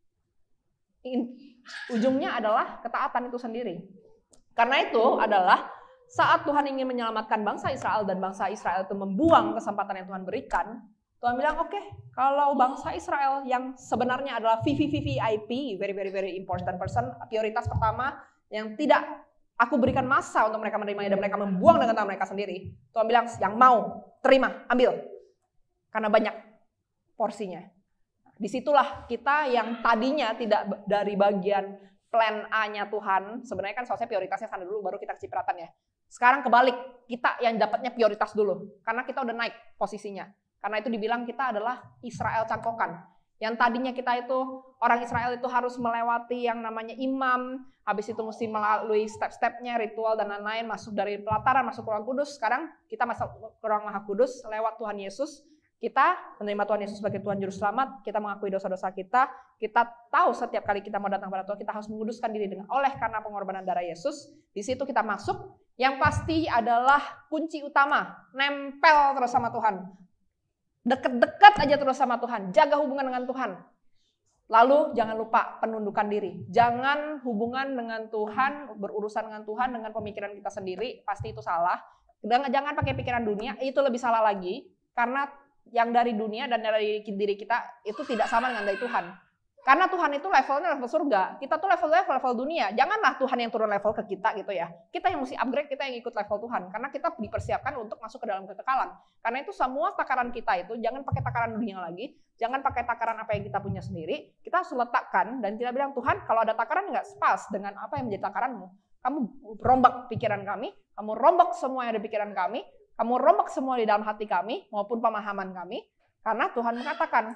Ujungnya adalah ketaatan itu sendiri. Karena itu adalah saat Tuhan ingin menyelamatkan bangsa Israel dan bangsa Israel itu membuang kesempatan yang Tuhan berikan, Tuhan bilang, oke, kalau bangsa Israel yang sebenarnya adalah VVVVIP, very important person, prioritas pertama yang tidak aku berikan masa untuk mereka menerimanya dan mereka membuang dengan tangan mereka sendiri. Tuhan bilang, yang mau, terima, ambil. Karena banyak porsinya. Disitulah kita yang tadinya tidak dari bagian plan A-nya Tuhan, sebenarnya kan soalnya prioritasnya sana dulu, baru kita kecipratan ya. Sekarang kebalik, kita yang dapatnya prioritas dulu, karena kita udah naik posisinya. Karena itu dibilang kita adalah Israel cangkokan. Yang tadinya kita itu, orang Israel itu harus melewati yang namanya imam, habis itu mesti melalui step-stepnya, ritual dan lain-lain, masuk dari pelataran, masuk ke ruang kudus. Sekarang kita masuk ke ruang maha kudus lewat Tuhan Yesus. Kita menerima Tuhan Yesus sebagai Tuhan Juru Selamat, kita mengakui dosa-dosa kita tahu setiap kali kita mau datang pada Tuhan, kita harus menguduskan diri karena pengorbanan darah Yesus. Di situ kita masuk, yang pasti adalah kunci utama, nempel terus sama Tuhan. Deket-deket aja terus sama Tuhan, jaga hubungan dengan Tuhan. Lalu jangan lupa penundukan diri. Jangan hubungan dengan Tuhan, berurusan dengan Tuhan dengan pemikiran kita sendiri, pasti itu salah. Jangan pakai pikiran dunia, itu lebih salah lagi. Karena yang dari dunia dan dari diri kita itu tidak sama dengan dari Tuhan. Karena Tuhan itu levelnya level surga, kita tuh level dunia. Janganlah Tuhan yang turun level ke kita gitu ya. Kita yang mesti upgrade, kita yang ikut level Tuhan. Karena kita dipersiapkan untuk masuk ke dalam kekekalan. Karena itu semua takaran kita itu jangan pakai takaran dunia lagi, jangan pakai takaran apa yang kita punya sendiri. Kita harus letakkan dan kita bilang, Tuhan kalau ada takaran nggak pas dengan apa yang menjadi takaranmu. Kamu rombak pikiran kami, kamu rombak semua yang ada di pikiran kami, kamu rombak semua di dalam hati kami maupun pemahaman kami. Karena Tuhan mengatakan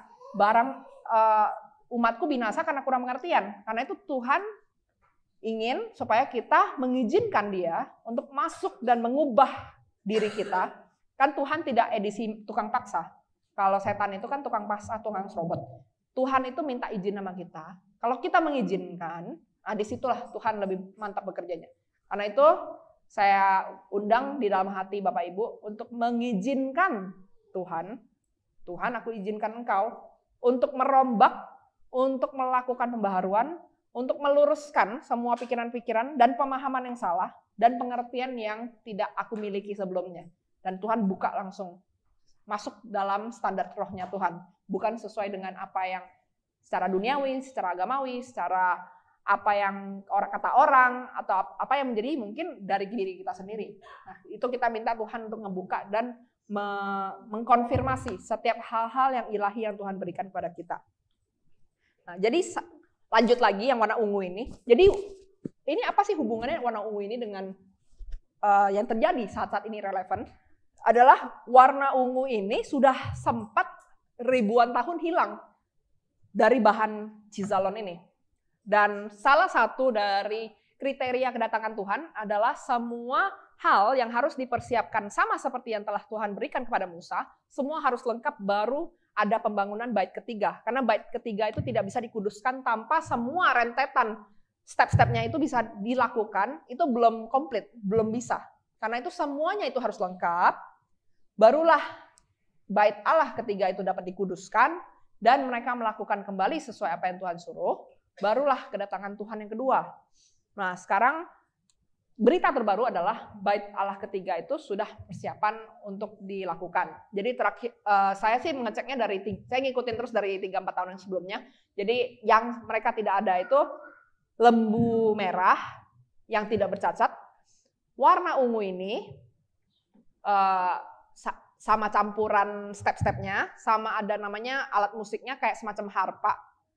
umatku binasa karena kurang pengertian. Karena itu Tuhan ingin supaya kita mengizinkan dia untuk masuk dan mengubah diri kita. Kan Tuhan tidak edisi tukang paksa. Kalau setan itu kan tukang paksa, tukang robot. Tuhan itu minta izin sama kita. Kalau kita mengizinkan, disitulah Tuhan lebih mantap bekerjanya. Karena itu saya undang di dalam hati Bapak Ibu untuk mengizinkan Tuhan. Tuhan, aku izinkan engkau untuk merombak, untuk melakukan pembaharuan, untuk meluruskan semua pikiran-pikiran dan pemahaman yang salah, dan pengertian yang tidak aku miliki sebelumnya. Dan Tuhan buka langsung, masuk dalam standar rohnya Tuhan. Bukan sesuai dengan apa yang secara duniawi, secara agamawi, secara apa yang kata orang, atau apa yang menjadi mungkin dari diri kita sendiri. Nah, itu kita minta Tuhan untuk ngebuka dan mengkonfirmasi setiap hal-hal yang ilahi yang Tuhan berikan kepada kita. Nah, jadi lanjut lagi yang warna ungu ini. Jadi ini apa sih hubungannya warna ungu ini dengan yang terjadi saat-saat ini relevan? Adalah warna ungu ini sudah sempat ribuan tahun hilang. dari bahan cizalon ini. Dan salah satu dari kriteria kedatangan Tuhan adalah semua hal yang harus dipersiapkan sama seperti yang telah Tuhan berikan kepada Musa, semua harus lengkap baru ada pembangunan bait ketiga. Karena bait ketiga itu tidak bisa dikuduskan tanpa semua rentetan step-stepnya itu bisa dilakukan, itu belum komplit, belum bisa. Karena itu semuanya itu harus lengkap, barulah bait Allah ketiga itu dapat dikuduskan, dan mereka melakukan kembali sesuai apa yang Tuhan suruh, barulah kedatangan Tuhan yang kedua. Nah sekarang berita terbaru adalah bait Allah ketiga itu sudah persiapan untuk dilakukan. Jadi terakhir saya sih mengeceknya saya ngikutin terus dari 3-4 tahun yang sebelumnya. Jadi yang mereka tidak ada itu lembu merah yang tidak bercacat. Warna ungu ini sama campuran step-stepnya, sama ada namanya alat musiknya kayak semacam harpa.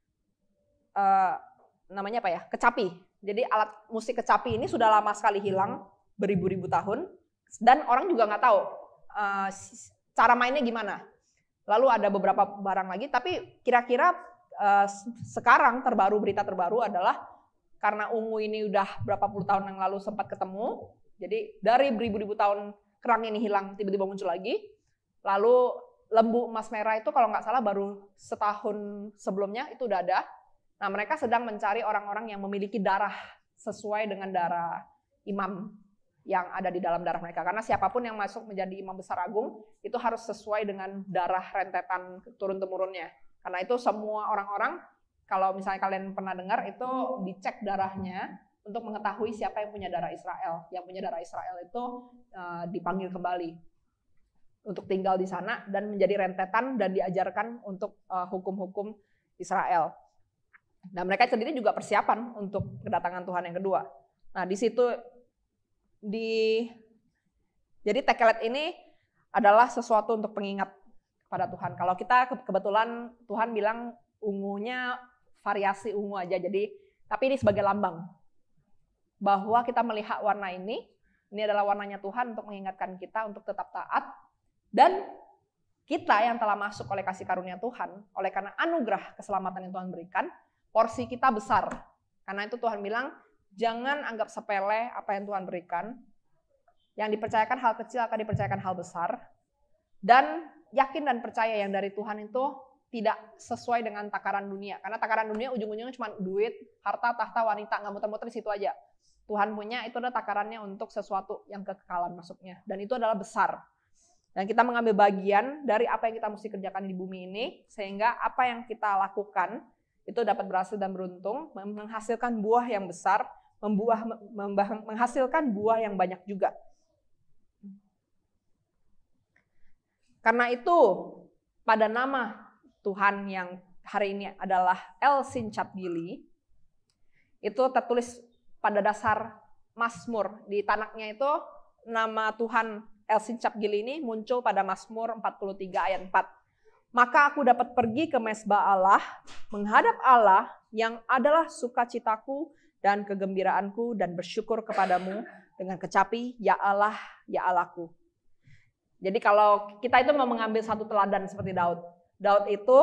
Namanya apa ya? Kecapi. Jadi alat musik kecapi ini sudah lama sekali hilang, beribu-ribu tahun, dan orang juga nggak tahu cara mainnya gimana. Lalu ada beberapa barang lagi, tapi kira-kira sekarang berita terbaru adalah karena ungu ini udah berapa puluh tahun yang lalu sempat ketemu, jadi dari beribu-ribu tahun kerang ini hilang, tiba-tiba muncul lagi. Lalu lembu emas merah itu kalau nggak salah baru setahun sebelumnya itu udah ada. Nah, mereka sedang mencari orang-orang yang memiliki darah sesuai dengan darah imam yang ada di dalam darah mereka. Karena siapapun yang masuk menjadi imam besar agung, itu harus sesuai dengan darah rentetan turun-temurunnya. Karena itu semua orang-orang, kalau misalnya kalian pernah dengar, itu dicek darahnya untuk mengetahui siapa yang punya darah Israel. Yang punya darah Israel itu dipanggil kembali untuk tinggal di sana dan menjadi rentetan dan diajarkan untuk hukum-hukum Israel. Nah, mereka sendiri juga persiapan untuk kedatangan Tuhan yang kedua. Nah, di situ jadi tekelet ini adalah sesuatu untuk pengingat kepada Tuhan. Kalau kita kebetulan Tuhan bilang ungunya variasi ungu aja, tapi ini sebagai lambang bahwa kita melihat warna ini adalah warnanya Tuhan untuk mengingatkan kita untuk tetap taat, dan kita yang telah masuk oleh kasih karunia Tuhan, oleh karena anugerah keselamatan yang Tuhan berikan, porsi kita besar. Karena itu Tuhan bilang, jangan anggap sepele apa yang Tuhan berikan. Yang dipercayakan hal kecil akan dipercayakan hal besar. Dan yakin dan percaya yang dari Tuhan itu tidak sesuai dengan takaran dunia. Karena takaran dunia ujung-ujungnya cuma duit, harta, tahta, wanita. Nggak muter-muter di situ aja. Tuhan punya itu adalah takarannya untuk sesuatu yang kekekalan masuknya. Dan itu adalah besar. Dan kita mengambil bagian dari apa yang kita mesti kerjakan di bumi ini. Sehingga apa yang kita lakukan itu dapat berhasil dan beruntung, menghasilkan buah yang besar, menghasilkan buah yang banyak juga. Karena itu, pada nama Tuhan yang hari ini adalah El Sincat Gili, itu tertulis pada dasar Mazmur. Di tanaknya itu, nama Tuhan El Sincat Gili ini muncul pada Mazmur 43 ayat 4. Maka aku dapat pergi ke mezbah Allah, menghadap Allah yang adalah sukacitaku dan kegembiraanku, dan bersyukur kepadamu dengan kecapi, ya Allah, ya Allahku. Jadi kalau kita itu mau mengambil satu teladan seperti Daud. Daud itu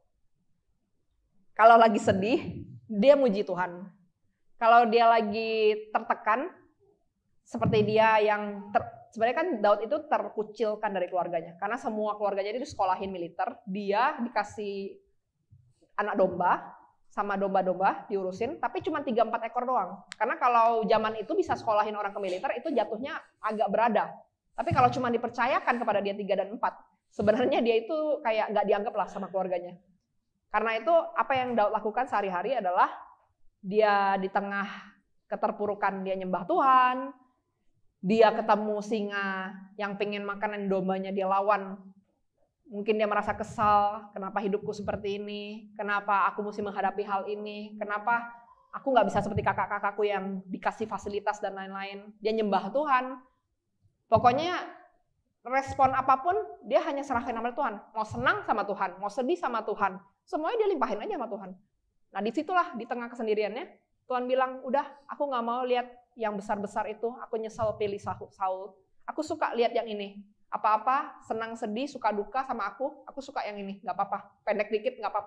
kalau lagi sedih, dia muji Tuhan. Kalau dia lagi tertekan, seperti dia yang sebenarnya kan Daud itu terkucilkan dari keluarganya. Karena semua keluarganya itu sekolahin militer. Dia dikasih anak domba, sama domba-domba diurusin, tapi cuma 3-4 ekor doang. Karena kalau zaman itu bisa sekolahin orang ke militer, itu jatuhnya agak berada. Tapi kalau cuma dipercayakan kepada dia 3 dan 4, sebenarnya dia itu kayak nggak dianggap lah sama keluarganya. Karena itu apa yang Daud lakukan sehari-hari adalah dia di tengah keterpurukan dia nyembah Tuhan, dia ketemu singa yang pengen makanan dombanya dia lawan. Mungkin dia merasa kesal, kenapa hidupku seperti ini, kenapa aku mesti menghadapi hal ini, kenapa aku nggak bisa seperti kakak-kakakku yang dikasih fasilitas dan lain-lain. Dia nyembah Tuhan. Pokoknya respon apapun dia hanya serahkan sama Tuhan. Mau senang sama Tuhan, mau sedih sama Tuhan, semuanya dia limpahin aja sama Tuhan. Nah disitulah di tengah kesendiriannya Tuhan bilang, udah aku nggak mau lihat yang besar-besar itu, aku nyesal pilih Saul. Aku suka lihat yang ini. Apa-apa, senang, sedih, suka duka sama aku suka yang ini, nggak apa-apa. Pendek dikit nggak apa-apa.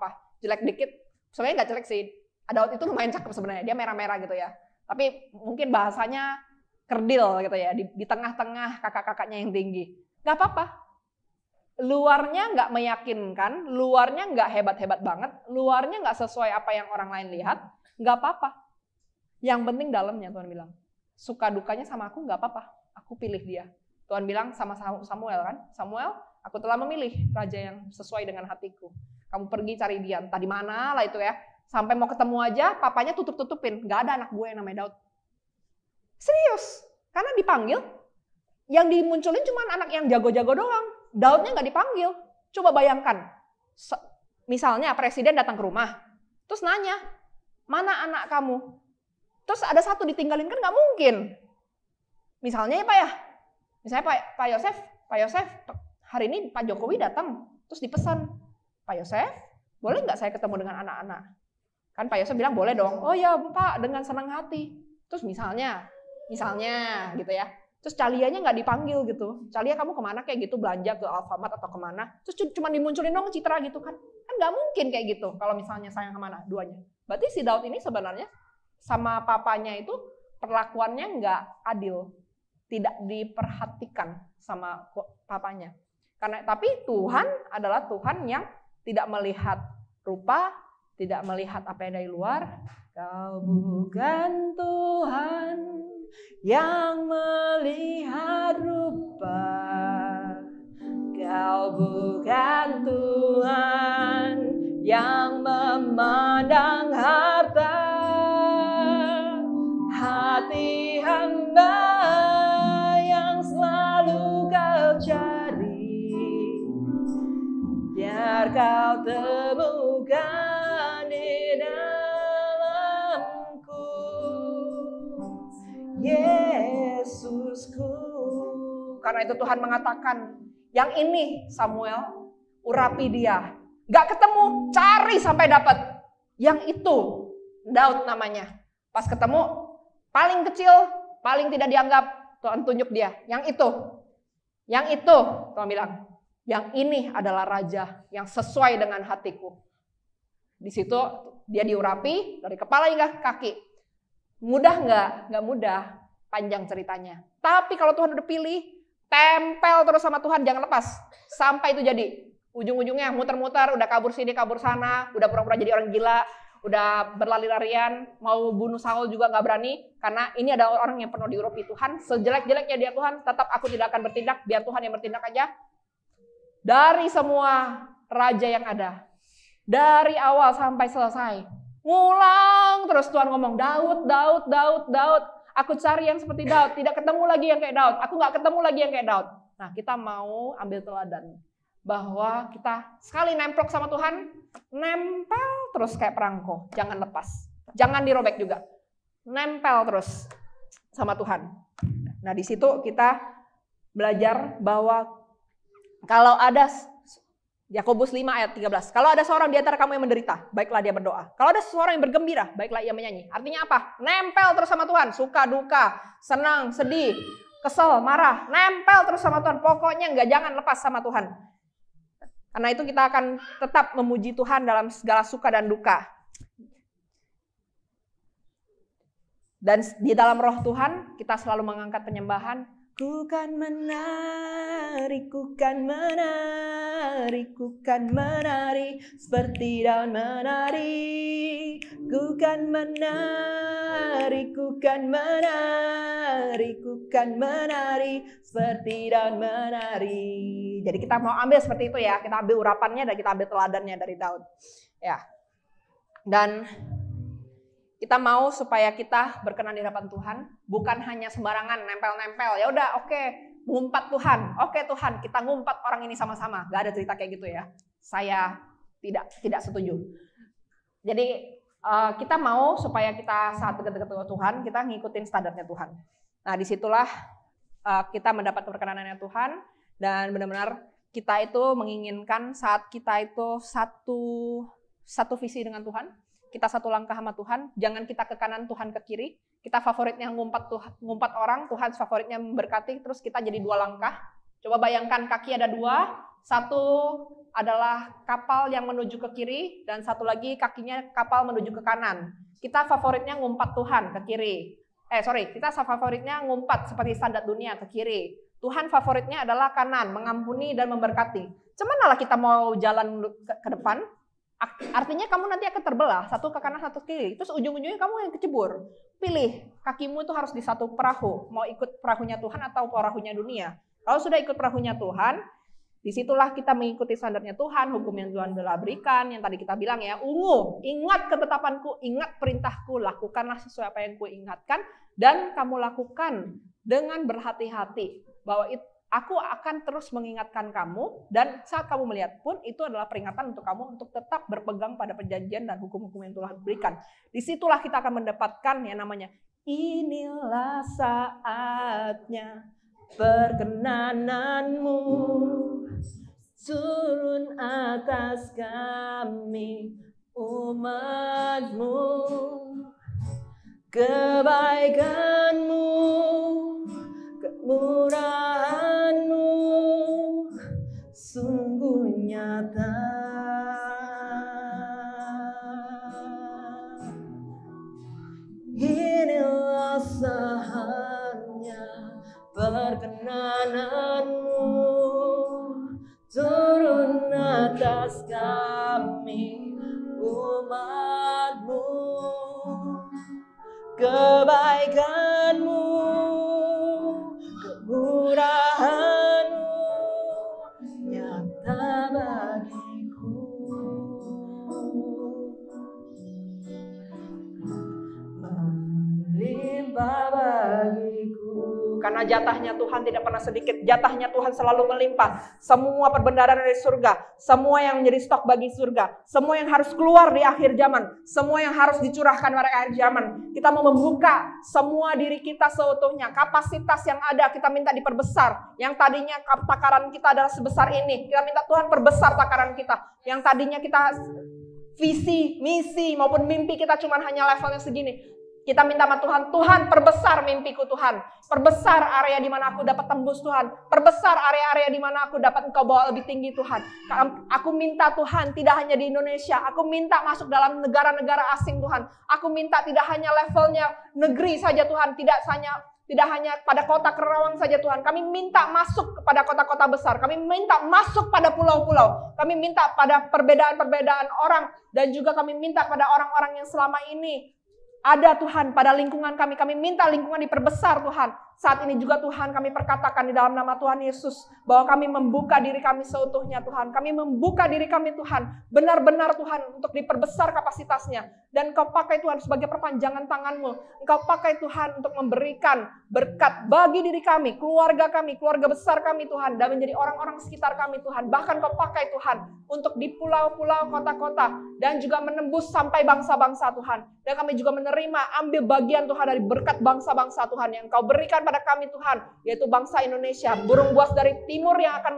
jelek dikit, sebenarnya nggak jelek sih. Daud itu lumayan cakep sebenarnya, dia merah-merah gitu ya. Tapi mungkin bahasanya kerdil gitu ya, di tengah-tengah kakak-kakaknya yang tinggi. Nggak apa-apa. Luarnya nggak meyakinkan, luarnya nggak hebat-hebat banget, luarnya nggak sesuai apa yang orang lain lihat, nggak apa-apa. Yang penting dalamnya, Tuhan bilang. Suka dukanya sama aku nggak apa-apa, aku pilih dia. Tuhan bilang sama Samuel kan, Samuel, aku telah memilih raja yang sesuai dengan hatiku. Kamu pergi cari dia, entah di mana lah itu ya. Sampai mau ketemu aja, papanya tutup-tutupin. Gak ada anak gue yang namanya Daud. Serius, karena dipanggil. Yang dimunculin cuma anak yang jago-jago doang. Daudnya gak dipanggil. Coba bayangkan, misalnya presiden datang ke rumah, terus nanya, mana anak kamu? Terus ada satu ditinggalin, kan gak mungkin. Misalnya ya Pak ya, misalnya Pak Yosef, hari ini Pak Jokowi datang, terus dipesan, Pak Yosef, boleh nggak saya ketemu dengan anak-anak? Kan Pak Yosef bilang boleh dong. Oh ya Pak, dengan senang hati. Terus misalnya gitu ya. Terus Calianya nggak dipanggil gitu. Calia kamu kemana kayak gitu, belanja ke Alfamart atau kemana? Terus cuma dimunculin dong Citra gitu kan? Kan nggak mungkin kayak gitu. Kalau misalnya sayang kemana duanya. Berarti si Daud ini sebenarnya sama papanya itu perlakuannya nggak adil, tidak diperhatikan sama papanya. Tapi Tuhan adalah Tuhan yang tidak melihat rupa, tidak melihat apa yang dari luar. Kau bukan Tuhan yang melihat rupa. Kau bukan Tuhan yang memandang harta. Hati hamba yang selalu kau cari, biar kau temukan di dalamku, Yesusku. Karena itu Tuhan mengatakan, yang ini Samuel, urapi dia. Gak ketemu, cari sampai dapat. Yang itu Daud namanya. Pas ketemu, paling kecil, paling tidak dianggap, Tuhan tunjuk dia. Yang itu, Tuhan bilang, yang ini adalah raja yang sesuai dengan hatiku. Di situ dia diurapi dari kepala hingga kaki. Mudah nggak? Nggak mudah, panjang ceritanya. Tapi kalau Tuhan udah pilih, tempel terus sama Tuhan, jangan lepas. Sampai itu jadi. Ujung-ujungnya muter-muter, udah kabur sini, kabur sana, udah pura-pura jadi orang gila, udah berlari-larian, mau bunuh Saul juga nggak berani, karena ini ada orang yang penuh diurapi Tuhan. Sejelek-jeleknya dia Tuhan, tetap aku tidak akan bertindak, biar Tuhan yang bertindak aja. Dari semua raja yang ada, dari awal sampai selesai, ngulang terus Tuhan ngomong, Daud, aku cari yang seperti Daud, tidak ketemu lagi yang kayak Daud, aku nggak ketemu lagi yang kayak Daud. Nah, kita mau ambil teladan bahwa kita sekali nemplok sama Tuhan, nempel terus kayak perangko, jangan lepas, jangan dirobek juga, nempel terus sama Tuhan. Nah, di situ kita belajar bahwa kalau ada Yakobus 5 ayat 13, kalau ada seorang di antara kamu yang menderita, baiklah dia berdoa. Kalau ada seorang yang bergembira, baiklah ia menyanyi. Artinya apa? Nempel terus sama Tuhan, suka duka, senang, sedih, kesel, marah, nempel terus sama Tuhan. Pokoknya jangan lepas sama Tuhan. Karena itu kita akan tetap memuji Tuhan dalam segala suka dan duka. Dan di dalam roh Tuhan, kita selalu mengangkat penyembahan. Ku kan menari, ku kan menari, ku kan menari, seperti daun menari. Ku kan menari, ku kan menari, ku kan menari, seperti daun menari. Jadi kita mau ambil seperti itu ya, kita ambil urapannya dan kita ambil teladannya dari Daud. Ya. Dan kita mau supaya kita berkenan di hadapan Tuhan, bukan hanya sembarangan nempel-nempel. Ya udah, oke, ngumpat Tuhan. Oke Tuhan, kita ngumpat orang ini sama-sama. Gak ada cerita kayak gitu ya. Saya tidak setuju. Jadi kita mau supaya kita saat dekat-dekat dengan Tuhan, kita ngikutin standarnya Tuhan. Nah, disitulah kita mendapat perkenanannya Tuhan, dan benar-benar kita itu menginginkan saat kita itu satu visi dengan Tuhan. Kita satu langkah sama Tuhan, jangan kita ke kanan, Tuhan ke kiri. Kita favoritnya ngumpat orang, Tuhan favoritnya memberkati, terus kita jadi dua langkah. Coba bayangkan kaki ada dua, Satu adalah kapal yang menuju ke kiri, dan satu lagi kakinya kapal menuju ke kanan. Kita favoritnya ngumpat Tuhan ke kiri. Kita favoritnya ngumpat seperti standar dunia ke kiri. Tuhan favoritnya adalah kanan, mengampuni dan memberkati. Cuman lah kita mau jalan ke depan, artinya kamu nanti akan terbelah, satu ke kanan, satu ke kiri. Terus ujung-ujungnya kamu yang kecebur. Pilih, kakimu itu harus di satu perahu. Mau ikut perahunya Tuhan atau perahunya dunia. Kalau sudah ikut perahunya Tuhan, disitulah kita mengikuti standarnya Tuhan, hukum yang Tuhan telah berikan, yang tadi kita bilang ya, ingat ketetapanku, ingat perintahku, lakukanlah sesuai apa yang ku ingatkan, dan kamu lakukan dengan berhati-hati, bahwa aku akan terus mengingatkan kamu, dan saat kamu melihat pun, itu adalah peringatan untuk kamu untuk tetap berpegang pada perjanjian dan hukum-hukum yang Tuhan berikan. Disitulah kita akan mendapatkan yang namanya, inilah saatnya perkenananmu turun atas kami umatmu, kebaikanmu, kemurahanmu sungguh nyata. Inilah saatnya perkenananmu turun atas kami umatmu, kebaikanmu, kemurahanmu nyata bagiku, melimpah bagiku. Karena jatahnya Tuhan tidak pernah sedikit, jatahnya Tuhan selalu melimpah. Semua perbendaharaan dari surga, semua yang menjadi stok bagi surga, semua yang harus keluar di akhir zaman, semua yang harus dicurahkan pada akhir zaman. Kita mau membuka semua diri kita seutuhnya, kapasitas yang ada kita minta diperbesar. Yang tadinya takaran kita adalah sebesar ini, kita minta Tuhan perbesar takaran kita. Yang tadinya kita visi, misi maupun mimpi kita cuma hanya levelnya segini. Kita minta sama Tuhan, Tuhan perbesar mimpiku Tuhan. Perbesar area di mana aku dapat tembus Tuhan. Perbesar area-area di mana aku dapat Engkau bawa lebih tinggi Tuhan. Aku minta Tuhan tidak hanya di Indonesia. Aku minta masuk dalam negara-negara asing Tuhan. Aku minta tidak hanya levelnya negeri saja Tuhan. Tidak hanya pada kota Kerawang saja Tuhan. Kami minta masuk kepada kota-kota besar. Kami minta masuk pada pulau-pulau. Kami minta pada perbedaan-perbedaan orang. Dan juga kami minta pada orang-orang yang selama ini ada Tuhan pada lingkungan kami. Kami minta lingkungan diperbesar Tuhan. Saat ini juga Tuhan kami perkatakan di dalam nama Tuhan Yesus. Bahwa kami membuka diri kami seutuhnya Tuhan. Kami membuka diri kami Tuhan. Benar-benar Tuhan untuk diperbesar kapasitasnya. Dan Engkau pakai Tuhan sebagai perpanjangan tangan-Mu. Engkau pakai Tuhan untuk memberikan berkat bagi diri kami, keluarga besar kami Tuhan. Dan menjadi orang-orang sekitar kami Tuhan. Bahkan Engkau pakai Tuhan untuk di pulau-pulau, kota-kota. Dan juga menembus sampai bangsa-bangsa Tuhan. Dan kami juga menerima, ambil bagian Tuhan dari berkat bangsa-bangsa Tuhan yang Engkau berikan pada kami Tuhan, yaitu bangsa Indonesia, burung buas dari timur yang akan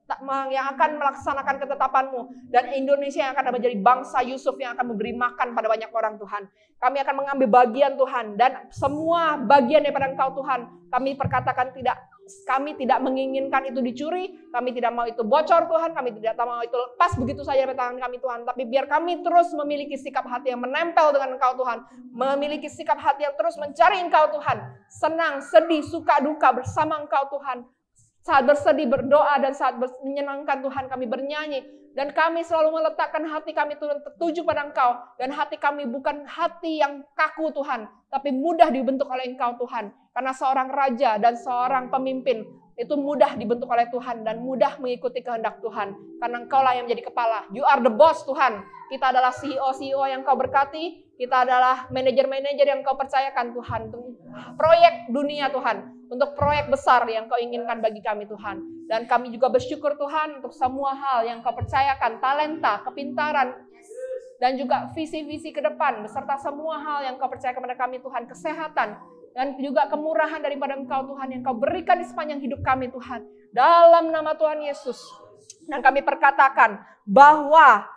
melaksanakan ketetapan-Mu, dan Indonesia yang akan menjadi bangsa Yusuf yang akan memberi makan pada banyak orang Tuhan. Kami akan mengambil bagian Tuhan, dan semua bagian daripada Engkau Tuhan, kami perkatakan kami tidak menginginkan itu dicuri, kami tidak mau itu bocor Tuhan, kami tidak mau itu lepas begitu saja dari tangan kami Tuhan, tapi biar kami terus memiliki sikap hati yang menempel dengan Engkau Tuhan, memiliki sikap hati yang terus mencari Engkau Tuhan, senang, sedih, suka, duka bersama Engkau Tuhan, saat bersedih berdoa dan saat menyenangkan Tuhan kami bernyanyi, dan kami selalu meletakkan hati kami Tuhan tertuju pada Engkau, dan hati kami bukan hati yang kaku Tuhan, tapi mudah dibentuk oleh Engkau Tuhan. Karena seorang raja dan seorang pemimpin itu mudah dibentuk oleh Tuhan dan mudah mengikuti kehendak Tuhan. Karena Engkau lah yang menjadi kepala. You are the boss Tuhan. Kita adalah CEO yang Engkau berkati. Kita adalah manajer-manajer yang Engkau percayakan Tuhan. Untuk proyek dunia Tuhan. Untuk proyek besar yang Engkau inginkan bagi kami Tuhan. Dan kami juga bersyukur Tuhan untuk semua hal yang Engkau percayakan. Talenta, kepintaran, dan juga visi-visi ke depan. Beserta semua hal yang Engkau percayakan kepada kami Tuhan. Kesehatan. Dan juga kemurahan daripada Engkau Tuhan yang Engkau berikan di sepanjang hidup kami Tuhan. Dalam nama Tuhan Yesus. Dan kami perkatakan bahwa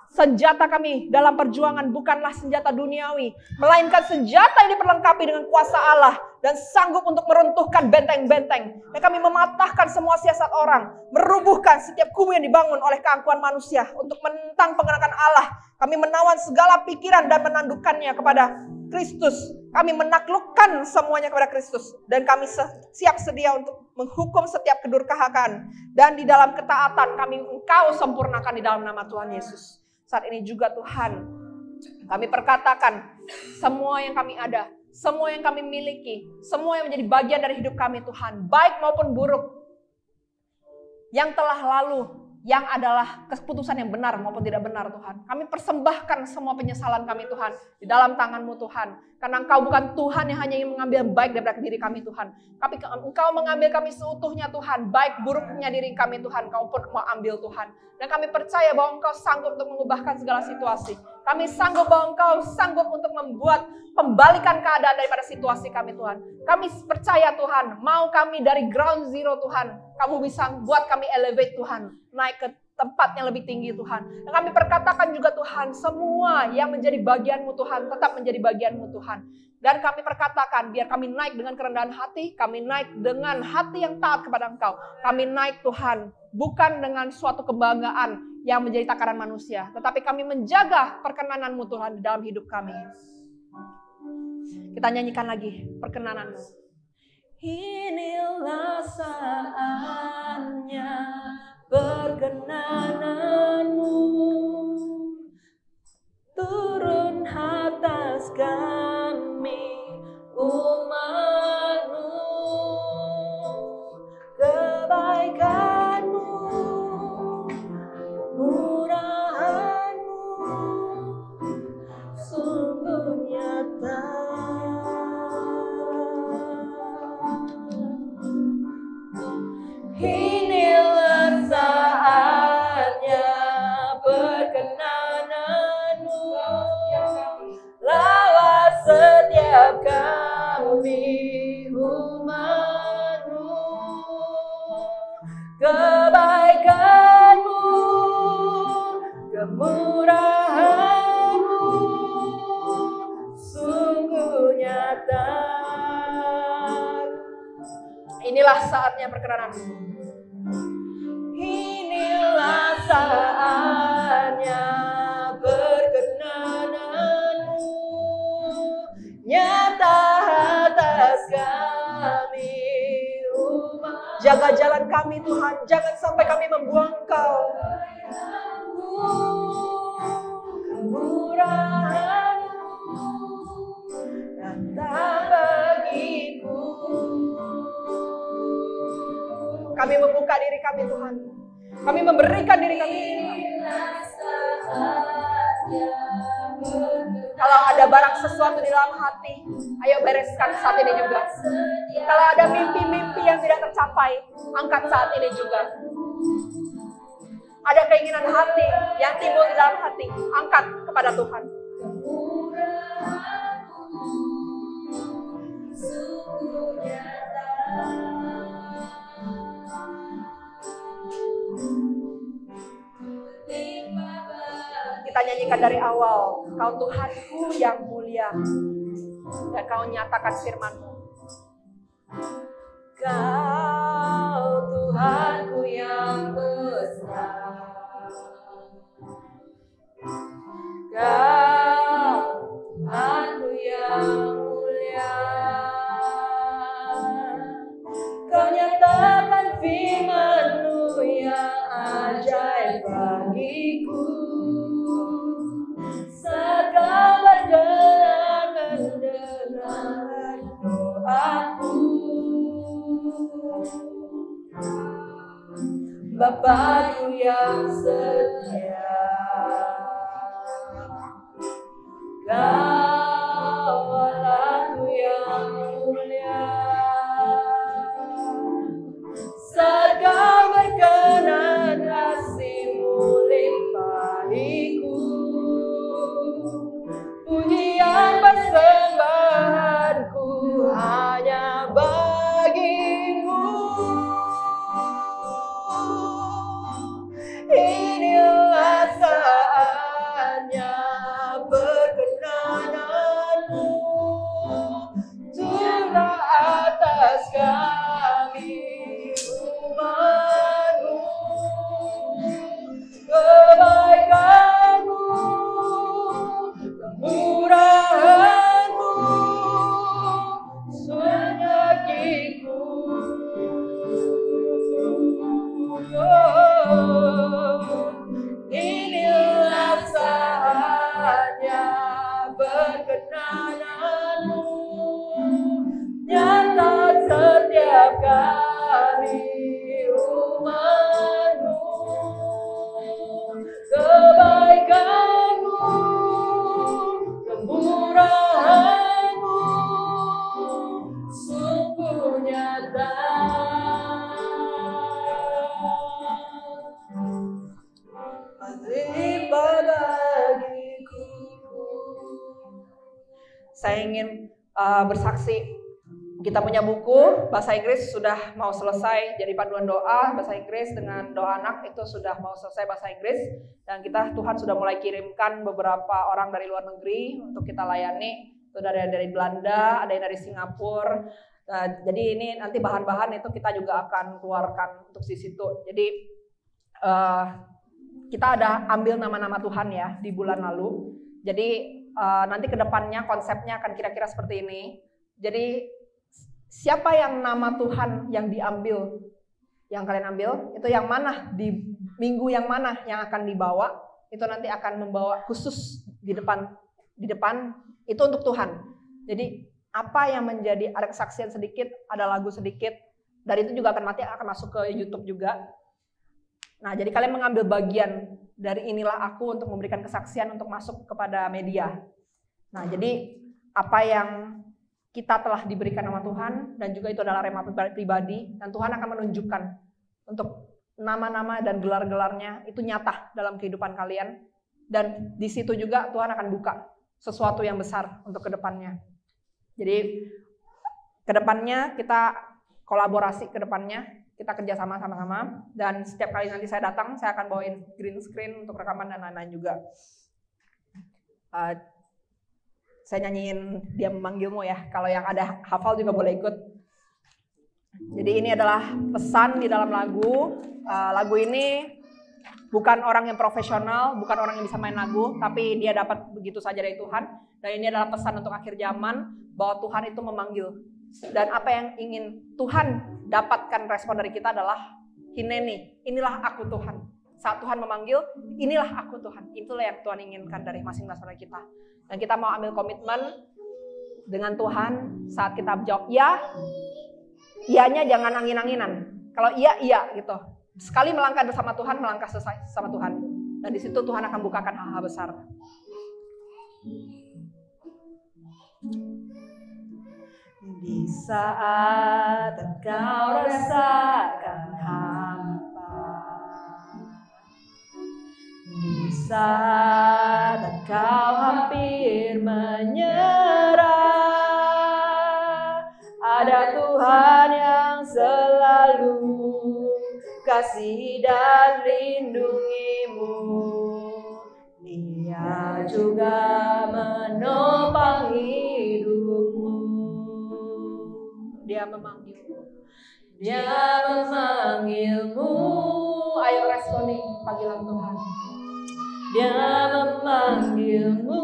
senjata kami dalam perjuangan bukanlah senjata duniawi, melainkan senjata yang diperlengkapi dengan kuasa Allah dan sanggup untuk meruntuhkan benteng-benteng. Dan kami mematahkan semua siasat orang, merubuhkan setiap kubu yang dibangun oleh keangkuhan manusia untuk menentang pengenakan Allah. Kami menawan segala pikiran dan menandukkannya kepada Kristus. Kami menaklukkan semuanya kepada Kristus. Dan kami siap sedia untuk menghukum setiap kedurhakaan. Dan di dalam ketaatan kami Engkau sempurnakan di dalam nama Tuhan Yesus. Saat ini juga Tuhan, kami perkatakan semua yang kami ada, semua yang kami miliki, semua yang menjadi bagian dari hidup kami Tuhan, baik maupun buruk, yang telah lalu, yang adalah keputusan yang benar maupun tidak benar Tuhan. Kami persembahkan semua penyesalan kami Tuhan di dalam tangan-Mu Tuhan. Karena Engkau bukan Tuhan yang hanya ingin mengambil baik daripada diri kami Tuhan. Tapi Engkau mengambil kami seutuhnya Tuhan. Baik buruknya diri kami Tuhan, Engkau pun mau ambil Tuhan. Dan kami percaya bahwa Engkau sanggup untuk mengubahkan segala situasi. Kami sanggup bahwa Engkau sanggup untuk membuat pembalikan keadaan daripada situasi kami Tuhan. Kami percaya Tuhan, mau kami dari ground zero Tuhan, kamu bisa buat kami elevate Tuhan, naik ke tempat yang lebih tinggi Tuhan. Dan kami perkatakan juga Tuhan, semua yang menjadi bagian-Mu Tuhan, tetap menjadi bagian-Mu Tuhan. Dan kami perkatakan, biar kami naik dengan kerendahan hati, kami naik dengan hati yang taat kepada Engkau. Kami naik Tuhan, bukan dengan suatu kebanggaan yang menjadi takaran manusia, tetapi kami menjaga perkenanan-Mu Tuhan di dalam hidup kami. Kita nyanyikan lagi perkenanan-Mu. Inilah saatnya perkenanan-Mu turun atas kami umat-Mu, kebaikan-Mu, murahan-Mu sungguh nyata. Inilah saatnya perkenanan-Mu, lawas setiap kami umat-Mu, kebaikan-Mu, kemurahan-Mu sungguh nyata. Inilah saatnya perkenanan-Mu. Inilah saatnya perkenanan-Mu nyata atas kami umat. Jaga jalan kami Tuhan, jangan sampai kami membuang Engkau. Kemurahan-Mu datang bagiku. Kami membuka diri kami Tuhan. Kami memberikan diri kami. Kalau ada barang sesuatu di dalam hati, ayo bereskan saat ini juga. Kalau ada mimpi-mimpi yang tidak tercapai, angkat saat ini juga. Ada keinginan hati yang timbul di dalam hati, angkat kepada Tuhan. Kita nyanyikan dari awal, Kau Tuhanku yang mulia, dan Kau nyatakan firman-Mu. Kau Tuhanku yang besar, Kau Tuhanku yang mulia, Kau nyatakan firman-Mu yang ajaib bagiku. Saat Kau berkenan mendengar doaku, Bapa-Ku yang setia, Kau Allah-Ku yang mulia. Saat Kau berkenan kasih-Mu limpahiku, pujian persembahanku hanya bagi-Mu. Inilah saya ingin bersaksi. Kita punya buku bahasa Inggris sudah mau selesai, jadi panduan doa bahasa Inggris dengan doa anak itu sudah mau selesai bahasa Inggris, dan Tuhan sudah mulai kirimkan beberapa orang dari luar negeri untuk kita layani. Itu dari Belanda, ada yang dari Singapura. Jadi ini nanti bahan-bahan itu kita juga akan keluarkan untuk di situ. Jadi kita ada ambil nama-nama Tuhan ya di bulan lalu. Jadi nanti kedepannya konsepnya akan kira-kira seperti ini. Jadi siapa yang nama Tuhan yang diambil, yang kalian ambil, itu yang mana di minggu yang mana yang akan dibawa, itu nanti akan membawa khusus di depan itu untuk Tuhan. Jadi apa yang menjadi ada kesaksian sedikit, ada lagu sedikit, dari itu juga akan masuk ke YouTube juga. Nah, jadi kalian mengambil bagian dari inilah aku untuk memberikan kesaksian untuk masuk kepada media. Nah, jadi apa yang kita telah diberikan nama Tuhan, dan juga itu adalah rema pribadi, dan Tuhan akan menunjukkan untuk nama-nama dan gelar-gelarnya itu nyata dalam kehidupan kalian, dan di situ juga Tuhan akan buka sesuatu yang besar untuk kedepannya. Jadi kedepannya kita kolaborasi, kedepannya kita kerjasama sama-sama, dan setiap kali nanti saya datang saya akan bawain green screen untuk rekaman dan lain-lain juga. Saya nyanyiin Dia Memanggilmu ya. Kalau yang ada hafal juga boleh ikut. Jadi ini adalah pesan di dalam lagu. Lagu ini bukan orang yang profesional, bukan orang yang bisa main lagu, tapi dia dapat begitu saja dari Tuhan. Dan ini adalah pesan untuk akhir zaman bahwa Tuhan itu memanggil. Dan apa yang ingin Tuhan dapatkan respon dari kita adalah Hineni, inilah aku Tuhan. Saat Tuhan memanggil, inilah aku Tuhan. Itulah yang Tuhan inginkan dari masing-masing dari kita. Dan kita mau ambil komitmen dengan Tuhan saat kita jawab iya, iyanya jangan angin-anginan. Kalau iya gitu. Sekali melangkah bersama Tuhan, melangkah selesai sama Tuhan. Dan di situ Tuhan akan bukakan hal-hal besar. Di saat engkau rasakan hampa, di saat engkau hampir menyerah, ada Tuhan yang selalu kasih dan lindungimu. Dia juga menopang hidupmu. Dia memanggilmu. Dia memanggilmu. Ayo responi panggilan Tuhan. Dia memanggilmu.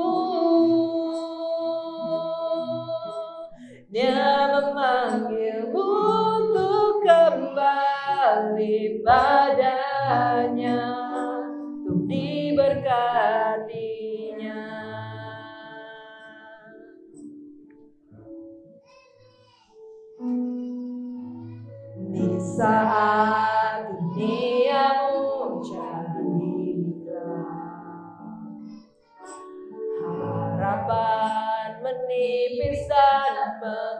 Dia memanggilmu untuk kembali padanya, untuk diberkatinya. Di saat duniamu jadi gelap, harapan menipis dan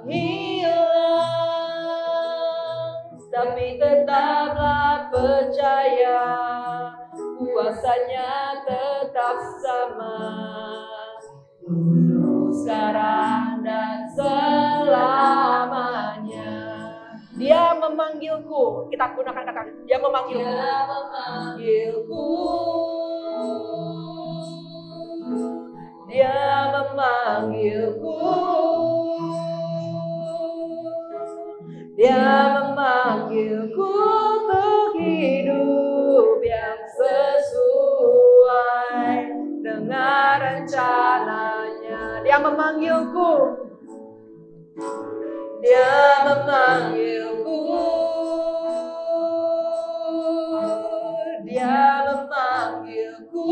menghilang, tapi tetaplah percaya, kuasanya tetap sama, dulu, sekarang, dan selamanya. Dia memanggilku. Kita gunakan kata dia memanggilku. Dia memanggilku. Dia memanggilku. Dia memanggilku untuk hidup yang sesuai dengan rencananya. Dia memanggilku. Dia memanggilku. Dia memanggilku.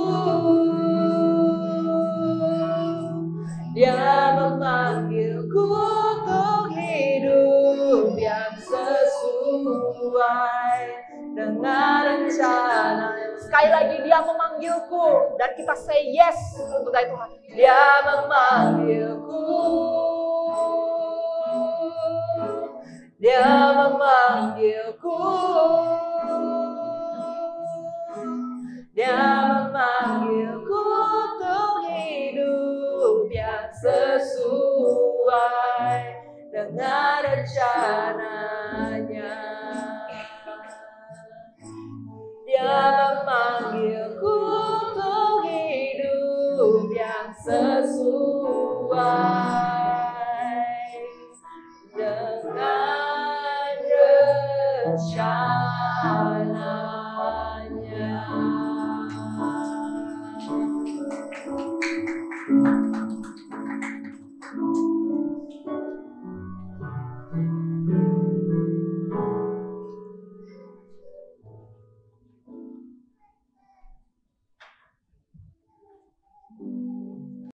Dia memanggilku untuk hidup yang sesuai dengan rencana. Sekali lagi dia memanggilku dan kita say yes untuk dari Tuhan. Dia memanggilku. Dia memanggilku. Dia memanggilku untuk hidup yang sesuai dengan rencananya. Dia memanggilku untuk hidup yang sesuai.